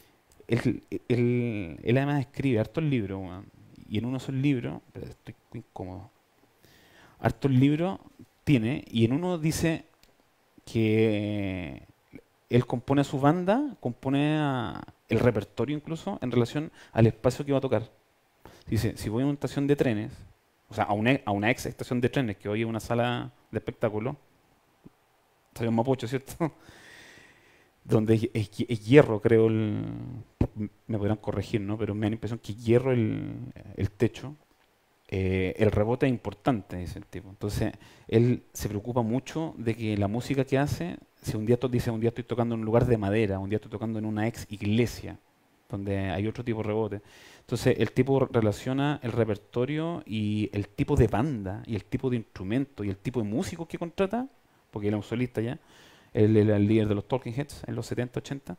él además escribe hartos libros, weón. Y en uno de esos libros, pero estoy incómodo, hartos libros tiene, y en uno dice que él compone a su banda, el repertorio incluso en relación al espacio que va a tocar. Dice, si voy a una estación de trenes, o sea, a una ex estación de trenes, que hoy es una sala de espectáculo, estación Mapocho, ¿cierto? Donde es hierro, creo, me podrán corregir, ¿no? Pero me da la impresión que es hierro el techo. El rebote es importante, dice el tipo. Entonces, él se preocupa mucho de que la música que hace, si dice, un día estoy tocando en un lugar de madera, un día estoy tocando en una ex iglesia, donde hay otro tipo de rebote. Entonces, el tipo relaciona el repertorio y el tipo de banda, y el tipo de instrumento, y el tipo de músicos que contrata, porque él es un solista ya, él era el líder de los Talking Heads en los 70, 80,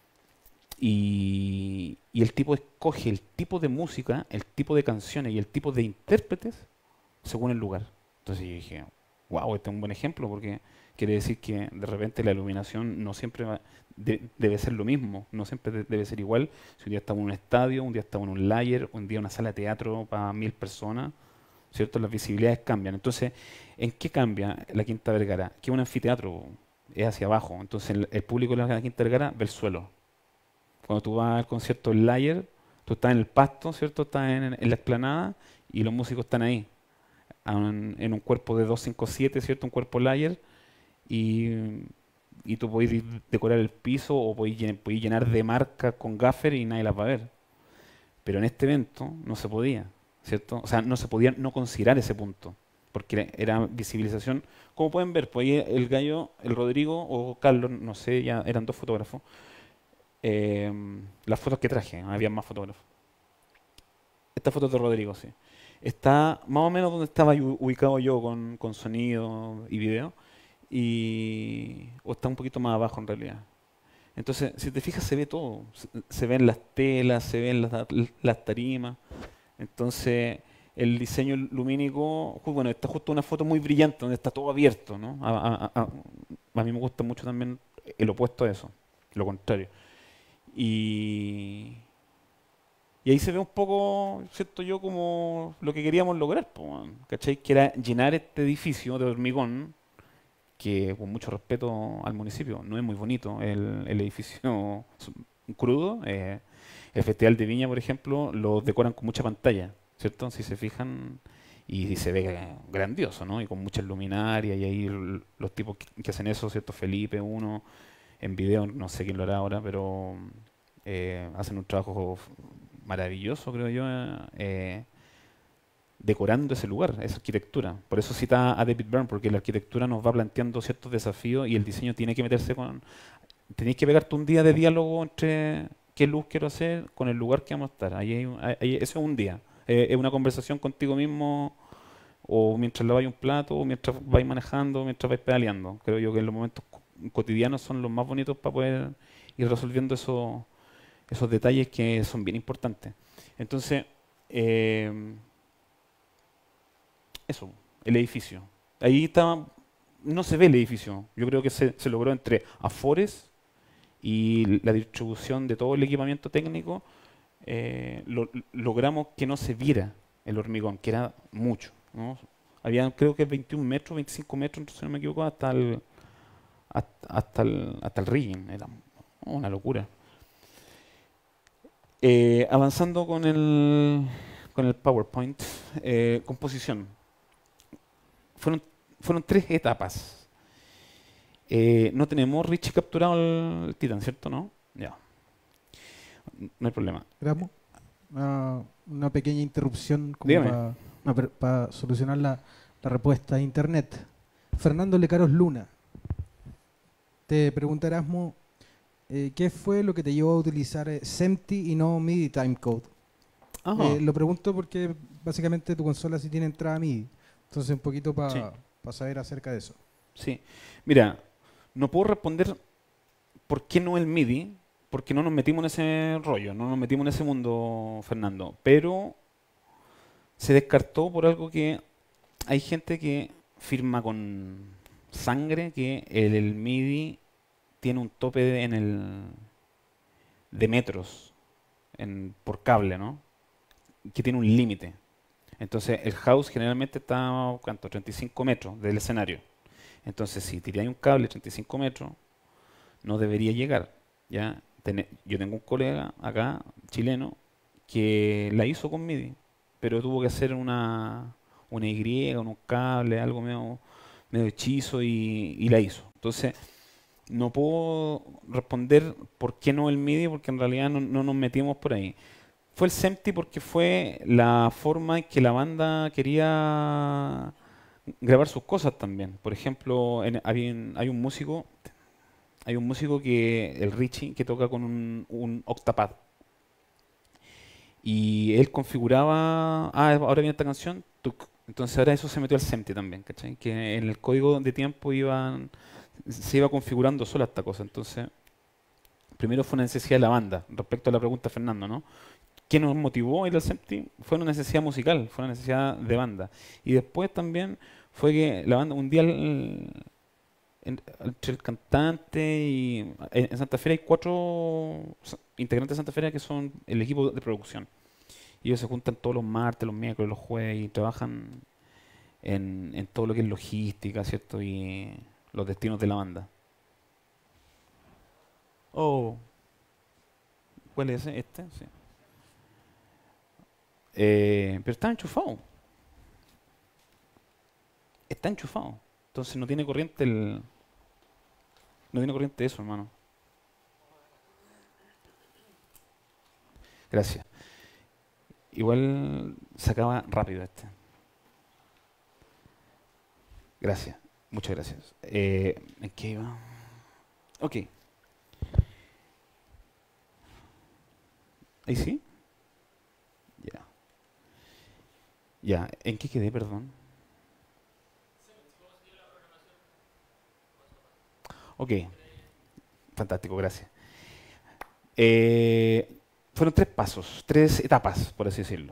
y el tipo escoge el tipo de música, el tipo de canciones y el tipo de intérpretes según el lugar. Entonces yo dije, wow, este es un buen ejemplo porque quiere decir que de repente la iluminación no siempre debe ser lo mismo, no siempre debe ser igual. Si un día estamos en un estadio, un día estamos en un layer, un día en una sala de teatro para 1000 personas, ¿cierto? Las visibilidades cambian. Entonces, ¿en qué cambia la Quinta Vergara? Que un anfiteatro es hacia abajo, entonces el público de la Quinta Vergara ve el suelo. Cuando tú vas al concierto del Layer, tú estás en el pasto, ¿cierto? Estás en la explanada y los músicos están ahí, en un cuerpo de 257, ¿cierto? Un cuerpo Layer y, y tú podés decorar el piso o podés llenar de marcas con gaffer y nadie las va a ver. Pero en este evento no se podía, ¿cierto? O sea, no se podía no considerar ese punto, porque era visibilización. Como pueden ver, pues ahí el gallo, el Rodrigo o Carlos, no sé, ya eran dos fotógrafos, las fotos que traje, había más fotógrafos. Esta foto es de Rodrigo, sí. Está más o menos donde estaba ubicado yo con sonido y video, o está un poquito más abajo en realidad. Entonces, si te fijas, se ve todo. Se ven las telas, se ven las tarimas. Entonces, el diseño lumínico, bueno, está justo una foto muy brillante donde está todo abierto, ¿no? A mí me gusta mucho también el opuesto a eso, lo contrario. Y, y ahí se ve un poco, siento yo, como lo que queríamos lograr, po, weón, ¿cachai? Que era llenar este edificio de hormigón, que con mucho respeto al municipio, no es muy bonito el edificio crudo. El Festival de Viña, por ejemplo, lo decoran con mucha pantalla, ¿cierto? Si se fijan, y se ve grandioso, ¿no? Y con muchas luminarias, y ahí los tipos que hacen eso, ¿cierto? Felipe, uno, en video, no sé quién lo hará ahora, pero hacen un trabajo maravilloso, creo yo, decorando ese lugar, esa arquitectura. Por eso cita a David Byrne, porque la arquitectura nos va planteando ciertos desafíos y el diseño tiene que meterse con... Tenéis que pegarte un día de diálogo entre qué luz quiero hacer con el lugar que vamos a estar. Eso es un día. Es una conversación contigo mismo, o mientras laváis un plato, o mientras vais manejando, o mientras vais pedaleando. Creo yo que los momentos cotidianos son los más bonitos para poder ir resolviendo esos detalles que son bien importantes. Entonces, eso, el edificio. Ahí está, no se ve el edificio. Yo creo que se logró entre afores y la distribución de todo el equipamiento técnico. Logramos que no se viera el hormigón, que era mucho, ¿no? Había, creo que 21 metros, 25 metros, si no me equivoco, hasta el rigging. Era una locura. Avanzando con el PowerPoint, composición. Fueron, fueron tres etapas. No tenemos Richie capturado el Titan, ¿cierto? ¿No? Ya, no hay problema. Éramos una pequeña interrupción como Dígame. para solucionar la respuesta de internet. Fernando Lecaros Luna te pregunta, Erasmo, ¿qué fue lo que te llevó a utilizar SMPTE y no MIDI Timecode? Ajá, Lo pregunto porque básicamente tu consola sí tiene entrada MIDI. Entonces un poquito sí, para saber acerca de eso. sí. Mira, no puedo responder por qué no el MIDI, porque no nos metimos en ese rollo, no nos metimos en ese mundo, Fernando. Pero se descartó por algo que hay gente que firma con sangre que el MIDI tiene un tope de metros por cable, ¿no? Que tiene un límite. Entonces el house generalmente está, ¿cuánto? 35 metros del escenario. Entonces si tiráis un cable 35 metros, no debería llegar. ¿Ya? Yo tengo un colega acá, chileno, que la hizo con MIDI, pero tuvo que hacer una Y, un cable, algo medio hechizo y la hizo. Entonces, no puedo responder por qué no el MIDI, porque en realidad no nos metimos por ahí. Fue el SEMTI porque fue la forma en que la banda quería grabar sus cosas también. Por ejemplo, hay un músico el Richie, que toca con un Octapad. Y él configuraba, ahora viene esta canción, tuc. Entonces ahora eso se metió al SEMTI también, ¿cachai? Que en el código de tiempo se iba configurando sola esta cosa. Entonces, primero fue una necesidad de la banda, respecto a la pregunta de Fernando, ¿no? ¿Qué nos motivó a ir al SEMTI? Fue una necesidad musical, fue una necesidad de banda. Y después también fue que la banda, un día entre el cantante y en Santa Fe hay 4 integrantes de Santa Fe que son el equipo de producción. Y ellos se juntan todos los martes, los miércoles, los jueves y trabajan en todo lo que es logística, ¿cierto? Y los destinos de la banda. Oh, ¿cuál es ese? Este, sí. Pero está enchufado. Está enchufado. Entonces no tiene corriente eso, hermano. Gracias. Igual se acaba rápido este. Gracias. Muchas gracias. ¿En qué iba? Ok. ¿Ahí sí? Ya. Ya. ¿En qué quedé, perdón? Ok. Fantástico, gracias. Fueron 3 pasos, 3 etapas, por así decirlo.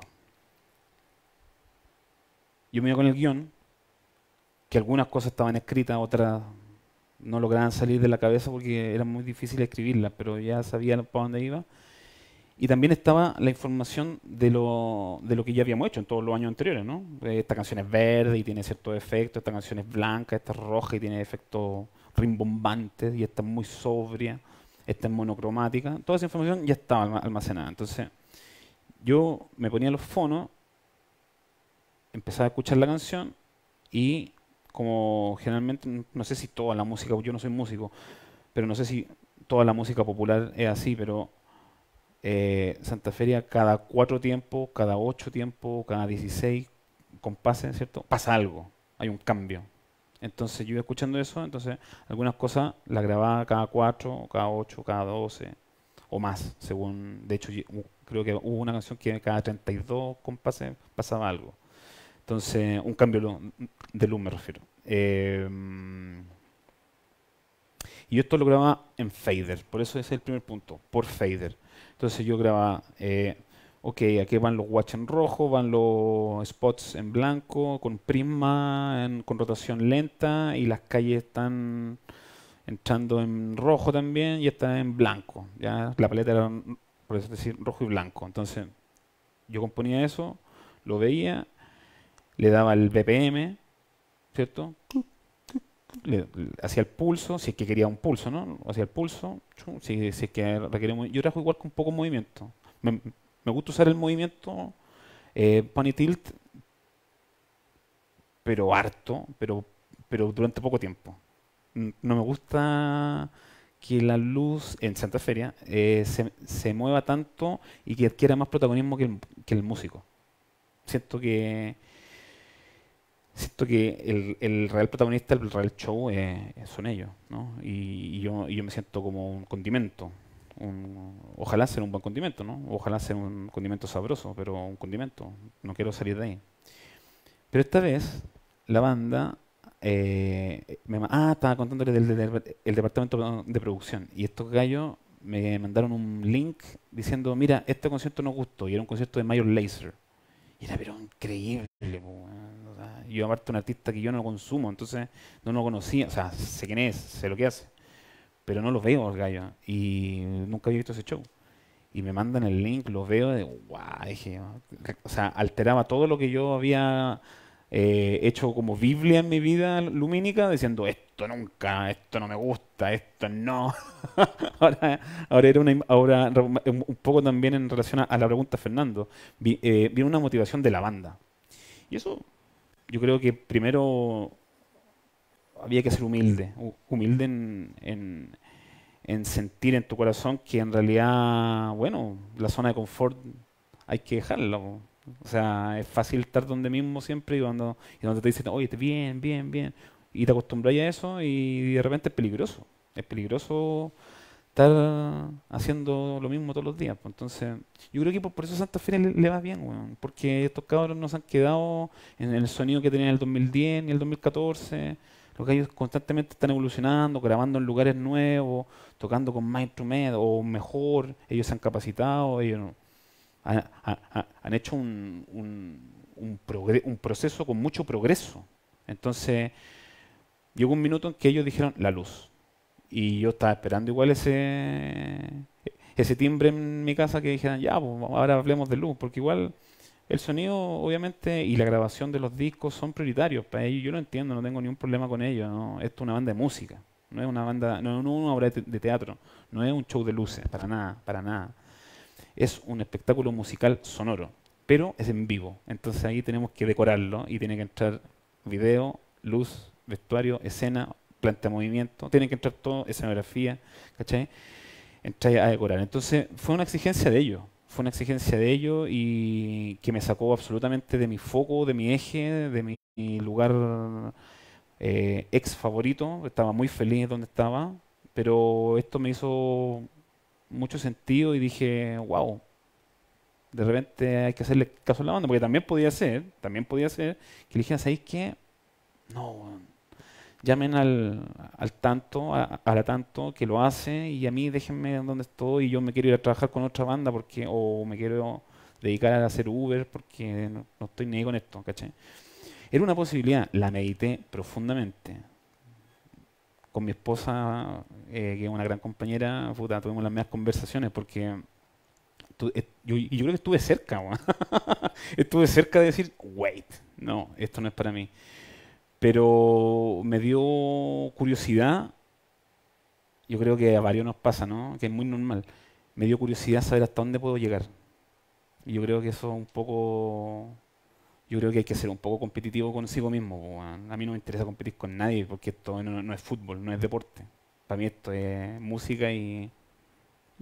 Yo me iba con el guión, que algunas cosas estaban escritas, otras no lograban salir de la cabeza porque era muy difícil escribirlas, pero ya sabía para dónde iba. Y también estaba la información de lo que ya habíamos hecho en todos los años anteriores, ¿no? Esta canción es verde y tiene ciertos efectos, esta canción es blanca, esta es roja y tiene efectos rimbombantes, y esta es muy sobria, esta es monocromática. Toda esa información ya estaba almacenada. Entonces, yo me ponía los fonos, empezaba a escuchar la canción y, como generalmente, no sé si toda la música, yo no soy músico, pero no sé si toda la música popular es así, pero Santa Feria cada 4 tiempos, cada 8 tiempos, cada 16 compases, ¿cierto? Pasa algo, hay un cambio. Entonces yo iba escuchando eso, entonces algunas cosas las grababa cada 4, cada 8, cada 12 o más, según, de hecho creo que hubo una canción que cada 32 compases pasaba algo. Entonces, un cambio de luz me refiero. Y esto lo grababa en fader, por eso ese es el primer punto, por fader. Entonces yo grababa, ok, aquí van los watch en rojo, van los spots en blanco, con prisma, con rotación lenta, y las calles están entrando en rojo también y está en blanco. Ya la paleta era, por eso decir, rojo y blanco. Entonces yo componía eso, lo veía, le daba el BPM, ¿cierto? Hacía el pulso, si es que quería un pulso, ¿no? Hacía el pulso, si es que requería yo trabajo igual con poco movimiento. Me gusta usar el movimiento pony tilt, pero harto, pero durante poco tiempo. No me gusta que la luz en Santa Feria se mueva tanto y que adquiera más protagonismo que el músico. Siento que siento que el real protagonista, el real show son ellos, ¿no? Y yo me siento como un condimento. Ojalá sea un buen condimento, ¿no? Ojalá sea un condimento sabroso, pero un condimento. No quiero salir de ahí. Pero esta vez la banda estaba contándole el departamento de producción. Y estos gallos me mandaron un link diciendo, mira, este concierto nos gustó. Y era un concierto de Major Lazer. Y era pero increíble, po, weón. O sea, yo aparte un artista que yo no consumo, entonces no lo conocía, o sea, sé quién es, sé lo que hace, pero no lo veo al gallo. Y nunca había visto ese show. Y me mandan el link, lo veo, de guau, dije, o sea, alteraba todo lo que yo había hecho como Biblia en mi vida lumínica, diciendo esto nunca, esto no me gusta, esto no. Ahora, un poco también en relación a la pregunta de Fernando, vi una motivación de la banda. Y eso yo creo que primero había que ser humilde, humilde en sentir en tu corazón que en realidad, bueno, la zona de confort hay que dejarla, po. O sea, es fácil estar donde mismo siempre y cuando te dicen, oye, bien, bien, bien, y te acostumbras a eso y de repente es peligroso. Es peligroso estar haciendo lo mismo todos los días, pues. Entonces, yo creo que por eso Santa Fe le va bien, weón, porque estos cabros no se han quedado en el sonido que tenían en el 2010 ni el 2014. Los gallos constantemente están evolucionando, grabando en lugares nuevos, tocando con más instrumentos o mejor. Ellos se han capacitado, ellos han hecho un proceso con mucho progreso. Entonces, llegó un minuto en que ellos dijeron la luz. Y yo estaba esperando igual ese timbre en mi casa que dijeran, ya, pues, ahora hablemos de luz, porque igual el sonido, obviamente, y la grabación de los discos son prioritarios para ellos. Yo lo entiendo, no tengo ningún problema con ellos, ¿no? Esto es una banda de música, no es una banda, no es una obra de teatro, no es un show de luces, para nada, para nada. Es un espectáculo musical sonoro, pero es en vivo. Entonces ahí tenemos que decorarlo y tiene que entrar video, luz, vestuario, escena, planta de movimiento, tiene que entrar todo, escenografía, ¿cachai? Entrar a decorar. Entonces fue una exigencia de ellos, fue una exigencia de ellos y que me sacó absolutamente de mi foco, de mi eje, de mi lugar ex favorito. Estaba muy feliz donde estaba, pero esto me hizo mucho sentido y dije, wow, de repente hay que hacerle caso a la banda, porque también podía ser que le dijeran, ¿sabéis qué? No, weón, llamen al tanto, a la tanto que lo hace y a mí déjenme donde estoy y yo me quiero ir a trabajar con otra banda porque o me quiero dedicar a hacer Uber porque no estoy ni ahí con esto, ¿cachai? Era una posibilidad, la medité profundamente. Con mi esposa, que es una gran compañera, puta, tuvimos las mismas conversaciones porque y yo creo que estuve cerca, weón. Estuve cerca de decir, wait, no, esto no es para mí. Pero me dio curiosidad, yo creo que a varios nos pasa, ¿no? Que es muy normal. Me dio curiosidad saber hasta dónde puedo llegar. Y yo creo que eso es un poco, yo creo que hay que ser un poco competitivo consigo mismo, po, weón. A mí no me interesa competir con nadie porque esto no es fútbol, no es deporte. Para mí esto es música y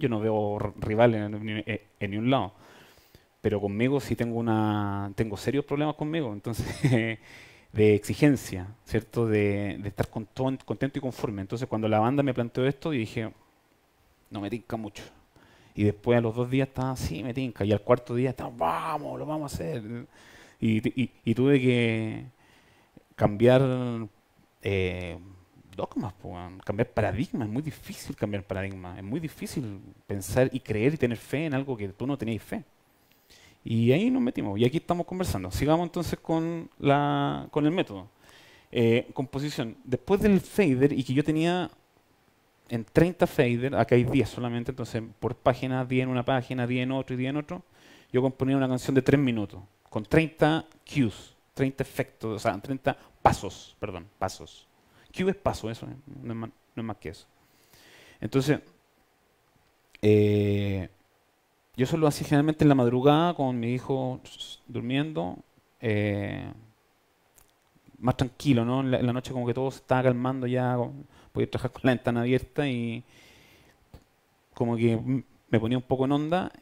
yo no veo rival en ni un lado. Pero conmigo sí tengo serios problemas conmigo, entonces, de exigencia, ¿cierto? De estar contento y conforme. Entonces, cuando la banda me planteó esto, yo dije, no me tinca mucho. Y después a los 2 días estaba, sí, me tinca. Y al cuarto día estaba, vamos, lo vamos a hacer. Y tuve que cambiar eh, dogmas, po, weón. Cambiar paradigmas. Es muy difícil cambiar paradigmas. Es muy difícil pensar y creer y tener fe en algo que tú no tenías fe. Y ahí nos metimos. Y aquí estamos conversando. Sigamos entonces con el método. Composición. Después del fader, y que yo tenía en 30 fader, acá hay 10 solamente, entonces por página, 10 en una página, 10 en otro y 10 en otro, yo componía una canción de 3 minutos, con 30 cues, 30 efectos, o sea, 30 pasos, perdón, pasos. Cue es paso, eso, no es más que eso. Entonces, eh, yo solo hacía generalmente en la madrugada con mi hijo durmiendo, eh, más tranquilo, ¿no? En la noche como que todo se estaba calmando ya, podía trabajar con la ventana abierta y como que me ponía un poco en onda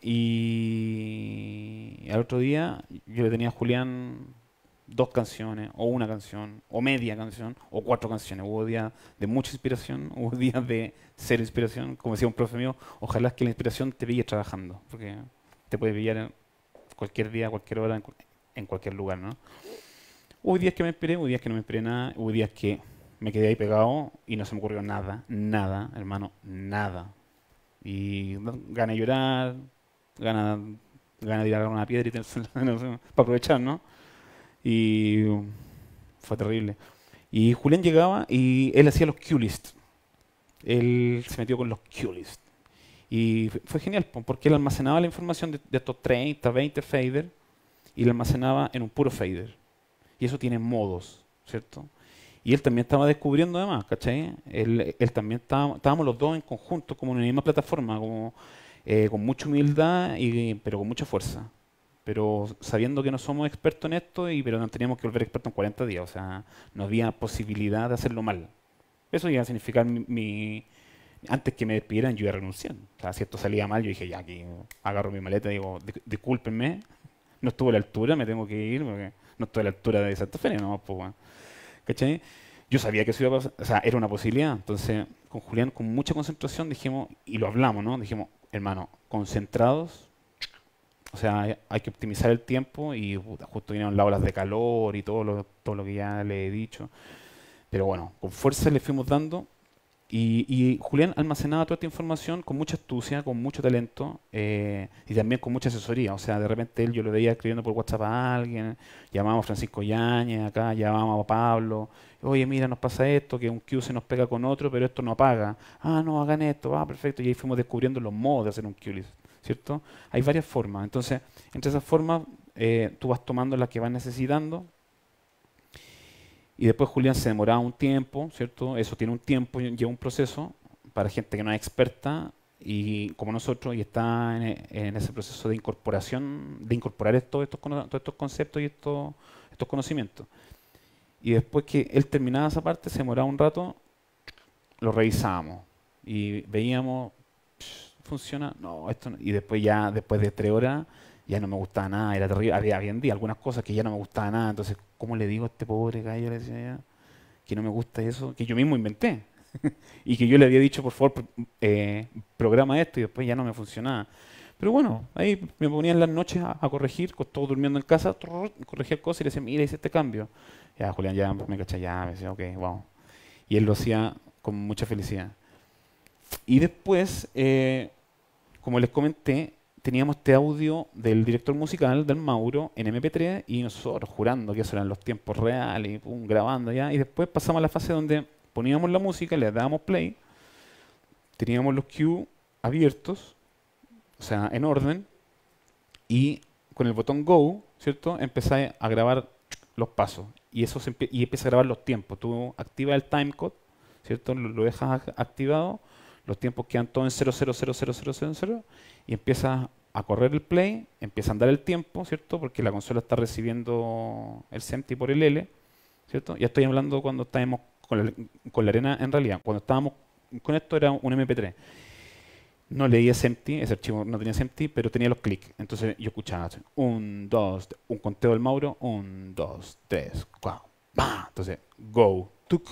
y al otro día yo le tenía a Julián 2 canciones, o una canción, o media canción, o 4 canciones. Hubo días de mucha inspiración, hubo días de cero inspiración. Como decía un profe mío, ojalá que la inspiración te pille trabajando, porque te puede pillar en cualquier día, a cualquier hora, en cualquier lugar, ¿no? Hubo días que me inspiré, hubo días que no me inspiré nada, hubo días que me quedé ahí pegado y no se me ocurrió nada, nada, hermano, nada. Y gana de llorar, gana, gana de tirar una piedra y no sé, para aprovechar, ¿no? Y fue terrible. Y Julián llegaba y él hacía los Q-list. Él se metió con los Q-list. Y fue genial, porque él almacenaba la información de estos 30, 20 fader y la almacenaba en un puro fader. Y eso tiene modos, ¿cierto? Y él también estaba descubriendo además, ¿cachai? Él también estábamos los dos en conjunto, como en la misma plataforma, como, con mucha humildad, pero con mucha fuerza. Pero sabiendo que no somos expertos en esto, pero nos teníamos que volver expertos en 40 días. O sea, no había posibilidad de hacerlo mal. Eso iba a significar antes que me despidieran, yo iba a renunciar. O sea, si esto salía mal, yo dije, ya aquí agarro mi maleta y digo, discúlpenme, no estuve a la altura, me tengo que ir, porque no estoy a la altura de Santa Fe, no, pues, bueno. ¿Cachai? Yo sabía que eso iba a pasar, o sea, era una posibilidad. Entonces, con Julián, con mucha concentración, dijimos, y lo hablamos, ¿no? Dijimos, hermano, concentrados, o sea, hay que optimizar el tiempo y puta, justo vinieron las olas de calor y todo lo que ya le he dicho. Pero bueno, con fuerza le fuimos dando y Julián almacenaba toda esta información con mucha astucia, con mucho talento, y también con mucha asesoría. O sea, de repente yo lo veía escribiendo por WhatsApp a alguien, llamábamos a Francisco Yáñez acá, llamábamos a Pablo, oye, mira, nos pasa esto, que un Q se nos pega con otro, pero esto no apaga. Ah, no, hagan esto, perfecto. Y ahí fuimos descubriendo los modos de hacer un Q-list, ¿cierto? Hay varias formas. Entonces, entre esas formas, tú vas tomando las que vas necesitando. Y después Julián se demoraba un tiempo, ¿cierto? Eso tiene un tiempo, lleva un proceso para gente que no es experta y como nosotros y está en ese proceso de incorporación, de incorporar todos estos conceptos y estos conocimientos. Y después que él terminaba esa parte, se demoraba un rato, lo revisábamos y veíamos, funciona, no, esto no. Y después ya, después de 3 horas, ya no me gustaba nada, era terrible. Había algunas cosas que ya no me gustaba nada, entonces, ¿cómo le digo a este pobre gallo, le decía ya, que no me gusta eso? Que yo mismo inventé. Y que yo le había dicho, por favor, programa esto y después ya no me funcionaba. Pero bueno, ahí me ponía en las noches a corregir, con todo durmiendo en casa, corregía cosas y le decía, mira, hice este cambio. Ya, Julián, ya me caché, ya, me decía, ok, wow. Y él lo hacía con mucha felicidad. Y después, como les comenté, teníamos este audio del director musical, del Mauro, en MP3, y nosotros jurando que eso eran los tiempos reales, y pum, grabando ya. Y después pasamos a la fase donde poníamos la música, le dábamos play, teníamos los cues abiertos, o sea, en orden, y con el botón Go, ¿cierto? Empecé a grabar los pasos. Y eso y empieza a grabar los tiempos. Tú activas el timecode, ¿cierto? Lo dejas activado, los tiempos quedan todos en 0,0000000 y empiezas a correr el play, empieza a andar el tiempo, ¿cierto? Porque la consola está recibiendo el SEMTI por el L, ¿cierto? Ya estoy hablando cuando estábamos con la arena en realidad. Cuando estábamos con esto era un MP3. No leía SEMTI, ese archivo no tenía SEMTI, pero tenía los clics. Entonces yo escuchaba así, un, dos, un conteo del Mauro, un, dos, tres, cuatro, pa. Entonces, go, tuk,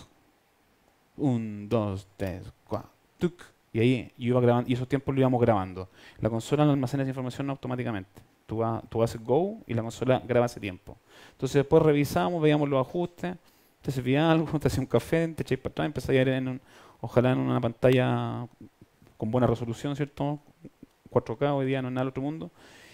un, dos, tres, cuatro, tuk. Y ahí yo iba grabando, y esos tiempos lo íbamos grabando. La consola no almacena esa información automáticamente. Tú haces go y la consola graba ese tiempo. Entonces después revisamos, veíamos los ajustes, te servía algo, te hacía un café, te echáis para atrás, empezáis a ver ojalá en una pantalla con buena resolución, ¿cierto? 4K hoy día no es nada del otro mundo.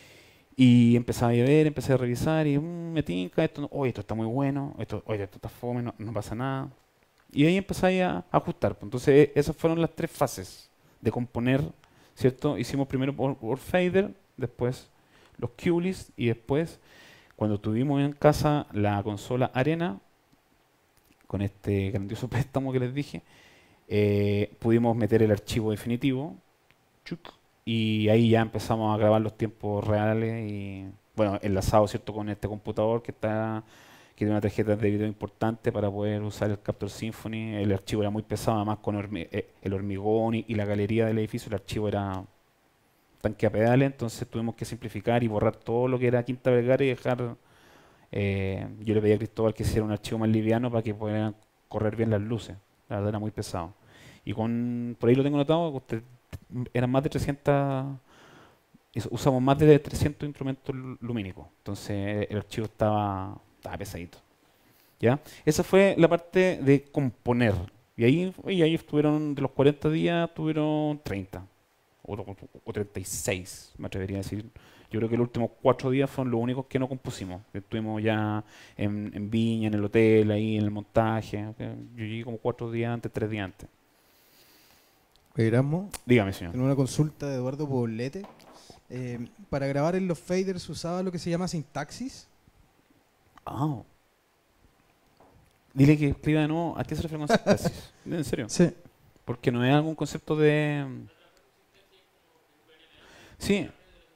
Y empezaba a ver, empecé a revisar y me tinca, esto, oye, esto está muy bueno, esto, oye, esto está fome, no pasa nada. Y ahí empecé a ajustar. Pues. Entonces, esas fueron las tres fases de componer, ¿cierto? Hicimos primero por fader, después los QList y después, cuando tuvimos en casa la consola Arena, con este grandioso préstamo que les dije, pudimos meter el archivo definitivo chuc, y ahí ya empezamos a grabar los tiempos reales y, bueno, enlazado, ¿cierto? Con este computador que tiene una tarjeta de video importante para poder usar el Capture Symphony. El archivo era muy pesado, además con el hormigón y la galería del edificio, el archivo era tanque a pedales, entonces tuvimos que simplificar y borrar todo lo que era Quinta Vergara y dejar, yo le pedí a Cristóbal que hiciera un archivo más liviano para que pudieran correr bien las luces, la verdad era muy pesado. Y por ahí lo tengo notado, eran más de 300, usamos más de 300 instrumentos lumínicos, entonces el archivo estaba pesadito. ¿Ya? Esa fue la parte de componer. Y ahí estuvieron, de los 40 días, tuvieron 30 o 36, me atrevería a decir. Yo creo que los últimos 4 días fueron los únicos que no compusimos. Estuvimos ya en Viña, en el hotel, ahí en el montaje. Yo llegué como 4 días antes, 3 días antes. Erasmo, Dígame, señor. en una consulta de Eduardo Poblete, para grabar en los faders usaba lo que se llama sintaxis. Ah. Dile que escriba de nuevo a qué se refiere con sintaxis. ¿En serio? Sí. Porque no es algún concepto de... Sí.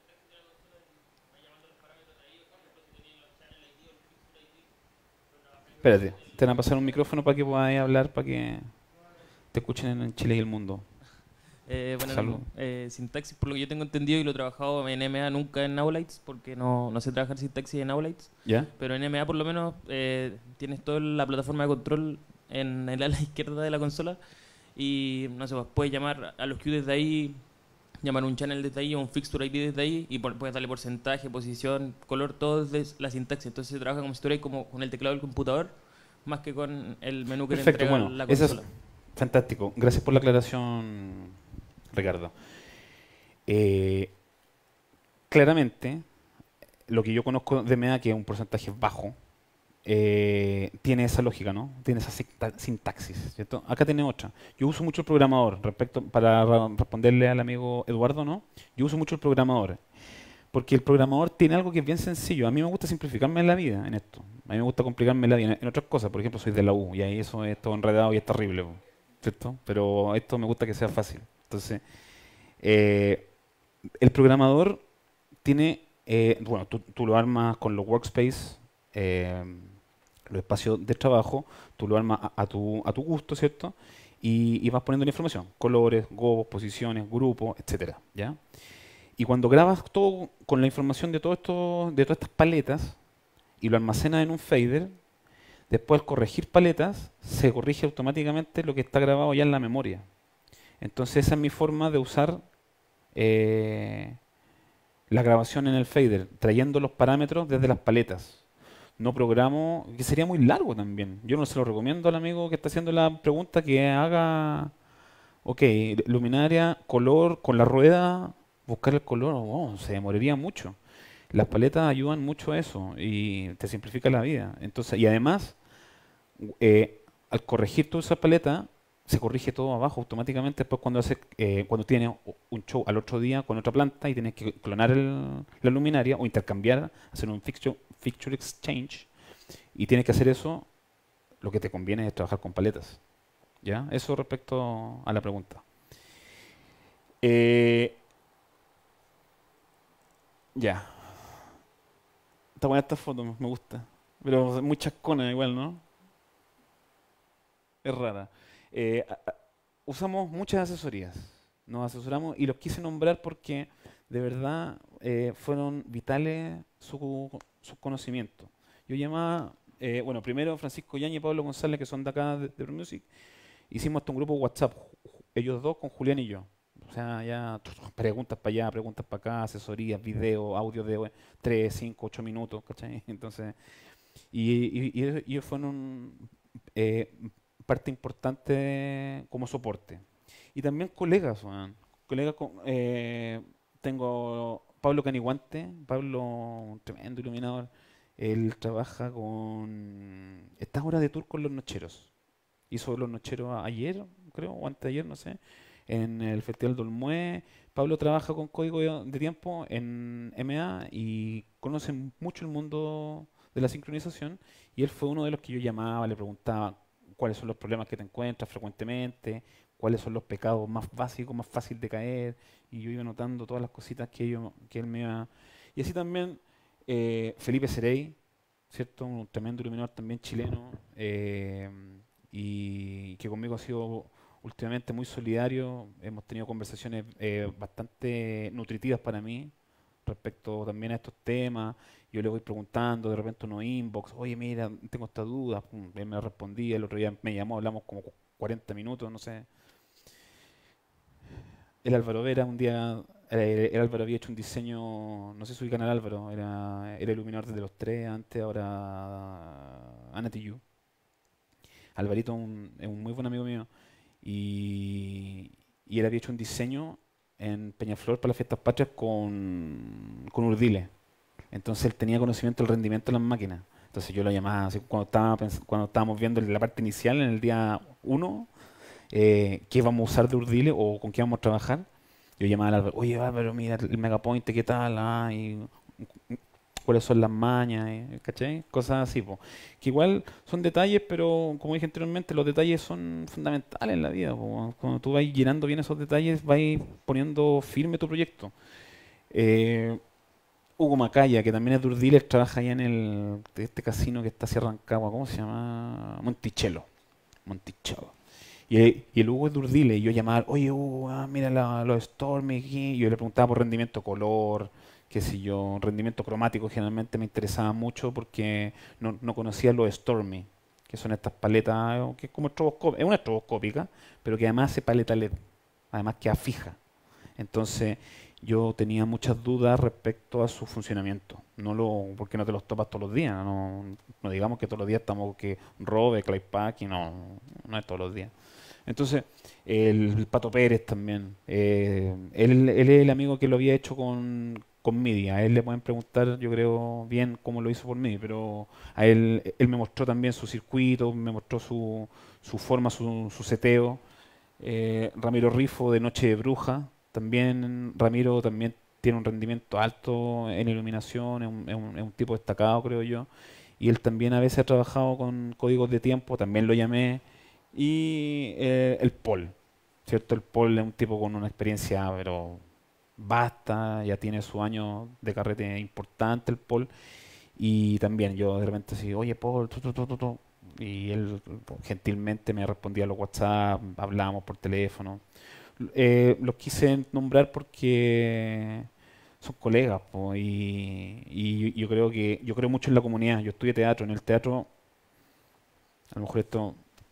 Espérate, te van a pasar un micrófono para que podáis hablar, para que te escuchen en Chile y el mundo. Bueno, Salud. sintaxis, por lo que yo tengo entendido y lo he trabajado en MA, nunca en Aulites, porque no sé trabajar sintaxis en Aulites, ¿Ya? pero en MA por lo menos tienes toda la plataforma de control en el ala izquierda de la consola y no sé, pues, puedes llamar a los queues desde ahí, llamar un channel desde ahí o un fixture ID desde ahí y puedes darle porcentaje, posición, color, todo desde la sintaxis. Entonces se trabaja como si estuvieras como con el teclado del computador más que con el menú que te Perfecto, entrega bueno, la eso es consola. fantástico. Gracias por la aclaración, Ricardo. Eh, Claramente, lo que yo conozco de MEA, que es un porcentaje bajo, tiene esa lógica, ¿no? Tiene esa sintaxis, ¿cierto? Acá tiene otra. Yo uso mucho el programador, para responderle al amigo Eduardo, ¿no? Yo uso mucho el programador, porque el programador tiene algo que es bien sencillo. A mí me gusta simplificarme la vida en esto. A mí me gusta complicarme la vida en otras cosas. Por ejemplo, soy de la U y ahí eso es todo enredado y es terrible, ¿cierto? Pero esto me gusta que sea fácil. Entonces, eh, el programador tiene, bueno, tú lo armas con los workspace, eh, los espacios de trabajo, tú lo armas a tu gusto, ¿cierto? Y vas poniendo la información, colores, gobos, posiciones, grupos, etcétera, ¿ya? Y cuando grabas todo con la información de todo esto, de todas estas paletas y lo almacenas en un fader, después al corregir paletas, se corrige automáticamente lo que está grabado ya en la memoria. Entonces esa es mi forma de usar eh, la grabación en el fader, trayendo los parámetros desde las paletas. No programo, que sería muy largo también. Yo no se lo recomiendo al amigo que está haciendo la pregunta que haga, ok, luminaria, color, con la rueda, buscar el color, oh, se demoraría mucho. Las paletas ayudan mucho a eso y te simplifica la vida. Entonces, y además, al corregir toda esa paleta, se corrige todo abajo automáticamente después cuando tienes un show al otro día con otra planta y tienes que clonar la luminaria o intercambiar, hacer un fixture exchange y tienes que hacer eso, lo que te conviene es trabajar con paletas. ¿Ya? Eso respecto a la pregunta. Eh, ya. Está buena esta foto, me gusta. Pero es muy chascona igual, ¿no? Es rara. Eh, a- a- Usamos muchas asesorías. nos asesoramos y los quise nombrar porque de verdad fueron vitales sus conocimientos. Yo llamaba, bueno, primero Francisco Yañez y Pablo González, que son de acá de ProMusic, hicimos hasta un grupo WhatsApp, ellos dos con Julián y yo. O sea, ya preguntas para allá, preguntas para acá, asesorías, videos, audios de 3, 5, 8 minutos, ¿cachai? Entonces, y ellos fueron eh, parte importante como soporte. Y también colegas, weón. Colegas tengo Pablo Caniguante, Pablo, un tremendo iluminador. Él trabaja con... Está ahora de tour con Los Nocheros. Hizo Los Nocheros ayer, creo, o antes de ayer, no sé, en el Festival del Olmué. Pablo trabaja con Código de Tiempo en MA y conoce mucho el mundo de la sincronización. Y él fue uno de los que yo llamaba, le preguntaba cuáles son los problemas que te encuentras frecuentemente, cuáles son los pecados más básicos, más fáciles de caer. Y yo iba notando todas las cositas que él me iba... Y así también Felipe Cerey, ¿cierto? Un tremendo iluminador también chileno, y que conmigo ha sido últimamente muy solidario. Hemos tenido conversaciones bastante nutritivas para mí respecto también a estos temas. Yo le voy preguntando, de repente unos inbox, oye, mira, tengo esta duda, pum, él me respondía, el otro día me llamó, hablamos como 40 minutos, no sé. El Álvaro Vera, un día, el Álvaro había hecho un diseño, no sé si ubican al Álvaro, era iluminador desde los tres, antes, ahora Anatiyu. Alvarito es un muy buen amigo mío y él había hecho un diseño en Peñaflor para las fiestas patrias con Urdile. Entonces él tenía conocimiento del rendimiento de las máquinas. Entonces yo lo llamaba así cuando estábamos viendo la parte inicial en el día uno, qué vamos a usar de Urdile o con qué vamos a trabajar. Yo llamaba al Álvaro, oye, pero mira el Megapoint, ¿qué tal? Y cuáles son las mañas, ¿cachai? Cosas así, po. Que igual son detalles, pero como dije anteriormente, los detalles son fundamentales en la vida, po. Cuando tú vas llenando bien esos detalles, vas poniendo firme tu proyecto. Eh, Hugo Macaya, que también es de Urdiles, trabaja allá en este casino que está hacia Rancagua, ¿cómo se llama? Monticello. Monticello. Y el Hugo es de Urdiles, y yo llamaba, oye Hugo, mira los Stormy aquí. Y yo le preguntaba por rendimiento color, qué sé yo, rendimiento cromático generalmente me interesaba mucho porque no conocía los Stormy, que son estas paletas, que es como es una estroboscópica, pero que además hace paleta LED, además queda fija. Entonces yo tenía muchas dudas respecto a su funcionamiento, porque no te los topas todos los días, no digamos que todos los días estamos que Robe, Claypack, y no es todos los días. Entonces, el Pato Pérez también. Él es el amigo que lo había hecho con MIDI. A él le pueden preguntar, yo creo, bien cómo lo hizo por MIDI, pero a él me mostró también su circuito, me mostró su forma, su seteo. Ramiro Rifo de Noche de Bruja. También Ramiro también tiene un rendimiento alto en iluminación, es un tipo destacado, creo yo. Y él también a veces ha trabajado con códigos de tiempo, también lo llamé. Y el Paul, ¿cierto? El Paul es un tipo con una experiencia, pero vasta, ya tiene su año de carrete importante el Paul. Y también yo de repente así, oye Paul, tu. Y él gentilmente me respondía a los WhatsApp, hablábamos por teléfono. Los quise nombrar porque son colegas, po, y yo creo mucho en la comunidad. Yo estudié teatro, en el teatro, a lo mejor esto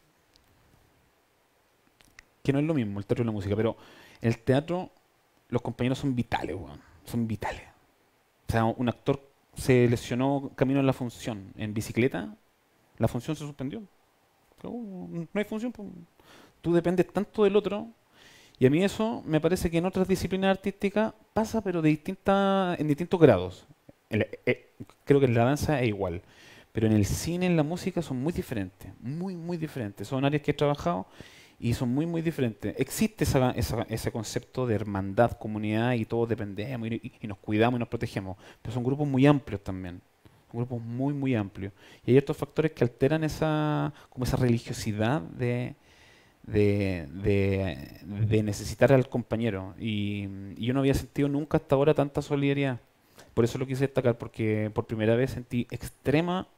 que no es lo mismo, el teatro y la música, pero en el teatro los compañeros son vitales, weón, son vitales. O sea, un actor se lesionó camino en la función, en bicicleta, la función se suspendió. No hay función, pues. Tú dependes tanto del otro, y a mí eso me parece que en otras disciplinas artísticas pasa, pero en distintos grados. Creo que en la danza es igual, pero en el cine, en la música son muy diferentes, muy diferentes. Son áreas que he trabajado y son muy diferentes. Existe ese concepto de hermandad, comunidad y todos dependemos y nos cuidamos y nos protegemos, pero son grupos muy amplios también. Son grupos muy amplios. Y hay otros factores que alteran como esa religiosidad de necesitar al compañero. Y yo no había sentido nunca hasta ahora tanta solidaridad. Por eso lo quise destacar, porque por primera vez sentí extrema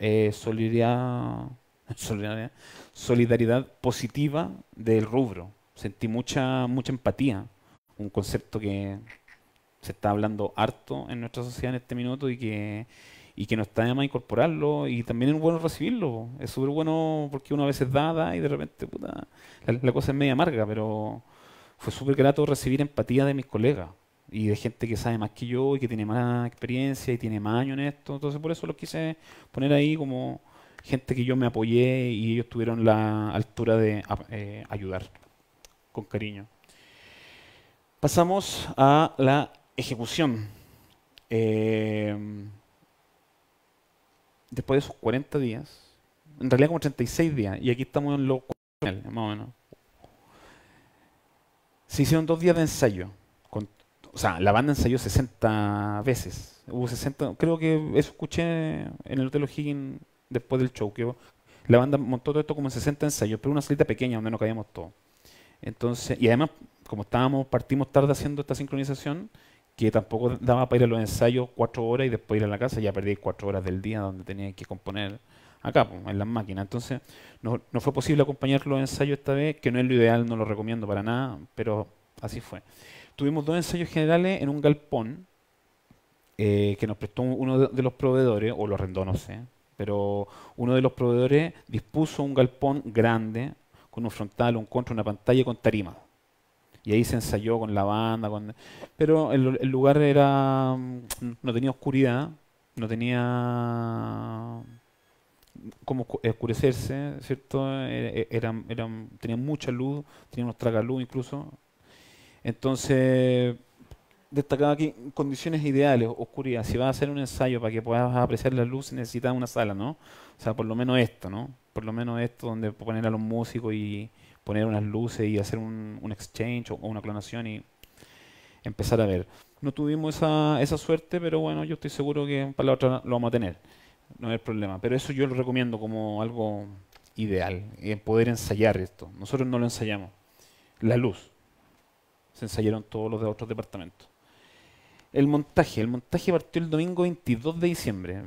solidaridad positiva del rubro. O Sentí mucha empatía, un concepto que se está hablando harto en nuestra sociedad en este minuto y que no está de más incorporarlo y también es bueno recibirlo. Es súper bueno porque uno a veces da y de repente, puta, la cosa es media amarga, pero fue súper grato recibir empatía de mis colegas y de gente que sabe más que yo y que tiene más experiencia y tiene más años en esto. Entonces por eso los quise poner ahí como gente que yo me apoyé y ellos tuvieron la altura de ayudar con cariño. Pasamos a la ejecución. Eh, Después de esos 40 días, en realidad como 36 días, y aquí estamos en los 40, más o menos. Se hicieron 2 días de ensayo. O sea, la banda ensayó 60 veces. Hubo 60, creo que eso escuché en el Hotel O'Higgins después del show, que la banda montó todo esto como en 60 ensayos, pero una salita pequeña donde no cabíamos todos. Entonces, y además, como partimos tarde haciendo esta sincronización, que tampoco daba para ir a los ensayos 4 horas y después ir a la casa, ya perdí 4 horas del día donde tenía que componer acá, pues, en las máquinas. Entonces, no fue posible acompañar los ensayos esta vez, que no es lo ideal, no lo recomiendo para nada, pero así fue. Tuvimos 2 ensayos generales en un galpón que nos prestó uno de los proveedores, o lo arrendó, no sé, pero uno de los proveedores dispuso un galpón grande, con un frontal, un contra, una pantalla con tarima. Y ahí se ensayó con la banda, pero el lugar no tenía oscuridad, no tenía como oscurecerse, ¿cierto? Tenían mucha luz, tenían unos tragaluz incluso. Entonces, destacaba aquí condiciones ideales, oscuridad. Si vas a hacer un ensayo para que puedas apreciar la luz, necesitas una sala, ¿no? O sea, por lo menos esto, ¿no? Por lo menos esto donde poner a los músicos y poner unas luces y hacer un exchange o una clonación y empezar a ver. No tuvimos esa suerte, pero bueno, yo estoy seguro que para la otra lo vamos a tener. No hay problema. Pero eso yo lo recomiendo como algo ideal, poder ensayar esto. Nosotros no lo ensayamos. La luz. Se ensayaron todos los de otros departamentos. El montaje partió el domingo 22 de diciembre.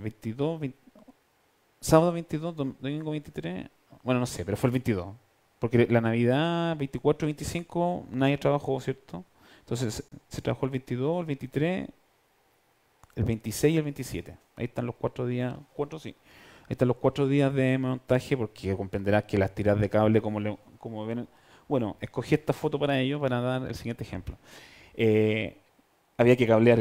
Sábado 22, domingo 23. Bueno, no sé, pero fue el 22. Porque la Navidad, 24, 25, nadie trabajó, ¿cierto? Entonces se trabajó el 22, el 23, el 26 y el 27. Ahí están los 4 días, 4 sí. Ahí están los 4 días de montaje, porque comprenderás que las tiras de cable, como ven, bueno, escogí esta foto para ello, para dar el siguiente ejemplo. Había que cablear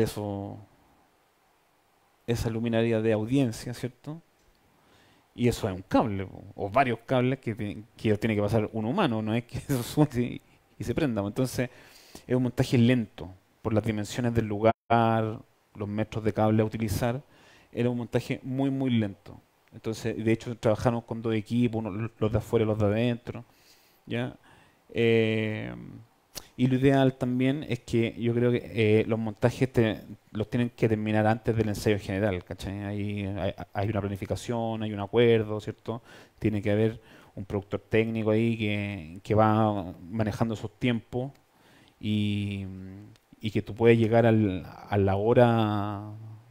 esa luminaria de audiencia, ¿cierto? Y eso es un cable, o varios cables que tiene que pasar un humano, no es que eso suene y se prenda. Entonces, es un montaje lento, por las dimensiones del lugar, los metros de cable a utilizar. Era un montaje muy lento. Entonces, de hecho, trabajamos con 2 equipos, los de afuera y los de adentro. ¿Ya? Eh, y lo ideal también es que yo creo que los montajes los tienen que terminar antes del ensayo general, ¿cachai? Hay una planificación, hay un acuerdo, ¿cierto? Tiene que haber un productor técnico ahí que va manejando esos tiempos y, y que tú puedes llegar a la hora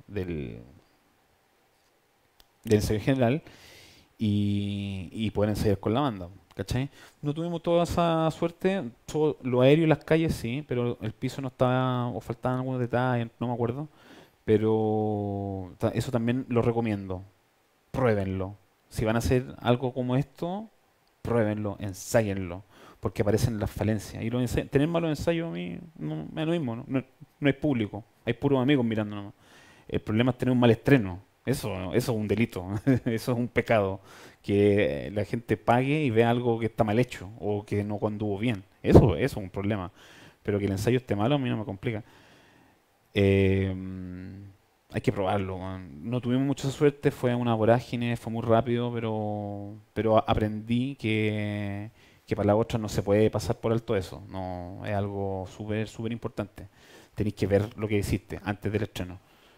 del ensayo general y poder ensayar con la banda. ¿Cachai? No tuvimos toda esa suerte, todo lo aéreo y las calles sí, pero el piso no estaba, o faltaban algunos detalles, no me acuerdo, pero eso también lo recomiendo, pruébenlo. Si van a hacer algo como esto, pruébenlo, ensáyenlo, porque aparecen las falencias. Y tener malos ensayos a mí no, me da lo mismo, no hay público, hay puros amigos mirando nomás. El problema es tener un mal estreno. Eso es un delito, eso es un pecado. Que la gente pague y vea algo que está mal hecho o que no conduvo bien. Eso es un problema. Pero que el ensayo esté malo a mí no me complica. Eh, Hay que probarlo. Man. No tuvimos mucha suerte, fue una vorágine, fue muy rápido, pero aprendí que para la otra no se puede pasar por alto eso. No, es algo súper importante. Tenéis que ver lo que hiciste antes del estreno.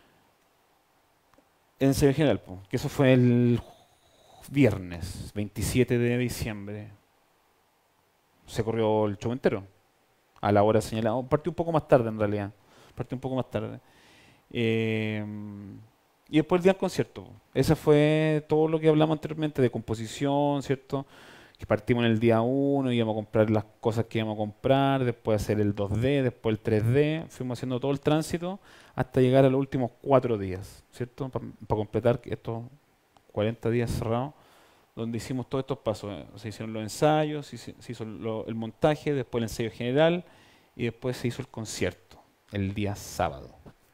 El ensayo general, po, que eso fue el viernes 27 de diciembre. Se corrió el show entero a la hora señalada. Partió un poco más tarde en realidad. Partió un poco más tarde. Eh, y después el día del concierto. Ese fue todo lo que hablamos anteriormente de composición, ¿cierto? que partimos en el día 1, íbamos a comprar las cosas que íbamos a comprar, después hacer el 2D, después el 3D, fuimos haciendo todo el tránsito hasta llegar a los últimos 4 días, ¿cierto? Para completar estos 40 días cerrados, donde hicimos todos estos pasos. Se hicieron los ensayos, se hizo el montaje, después el ensayo general y después se hizo el concierto, el día sábado.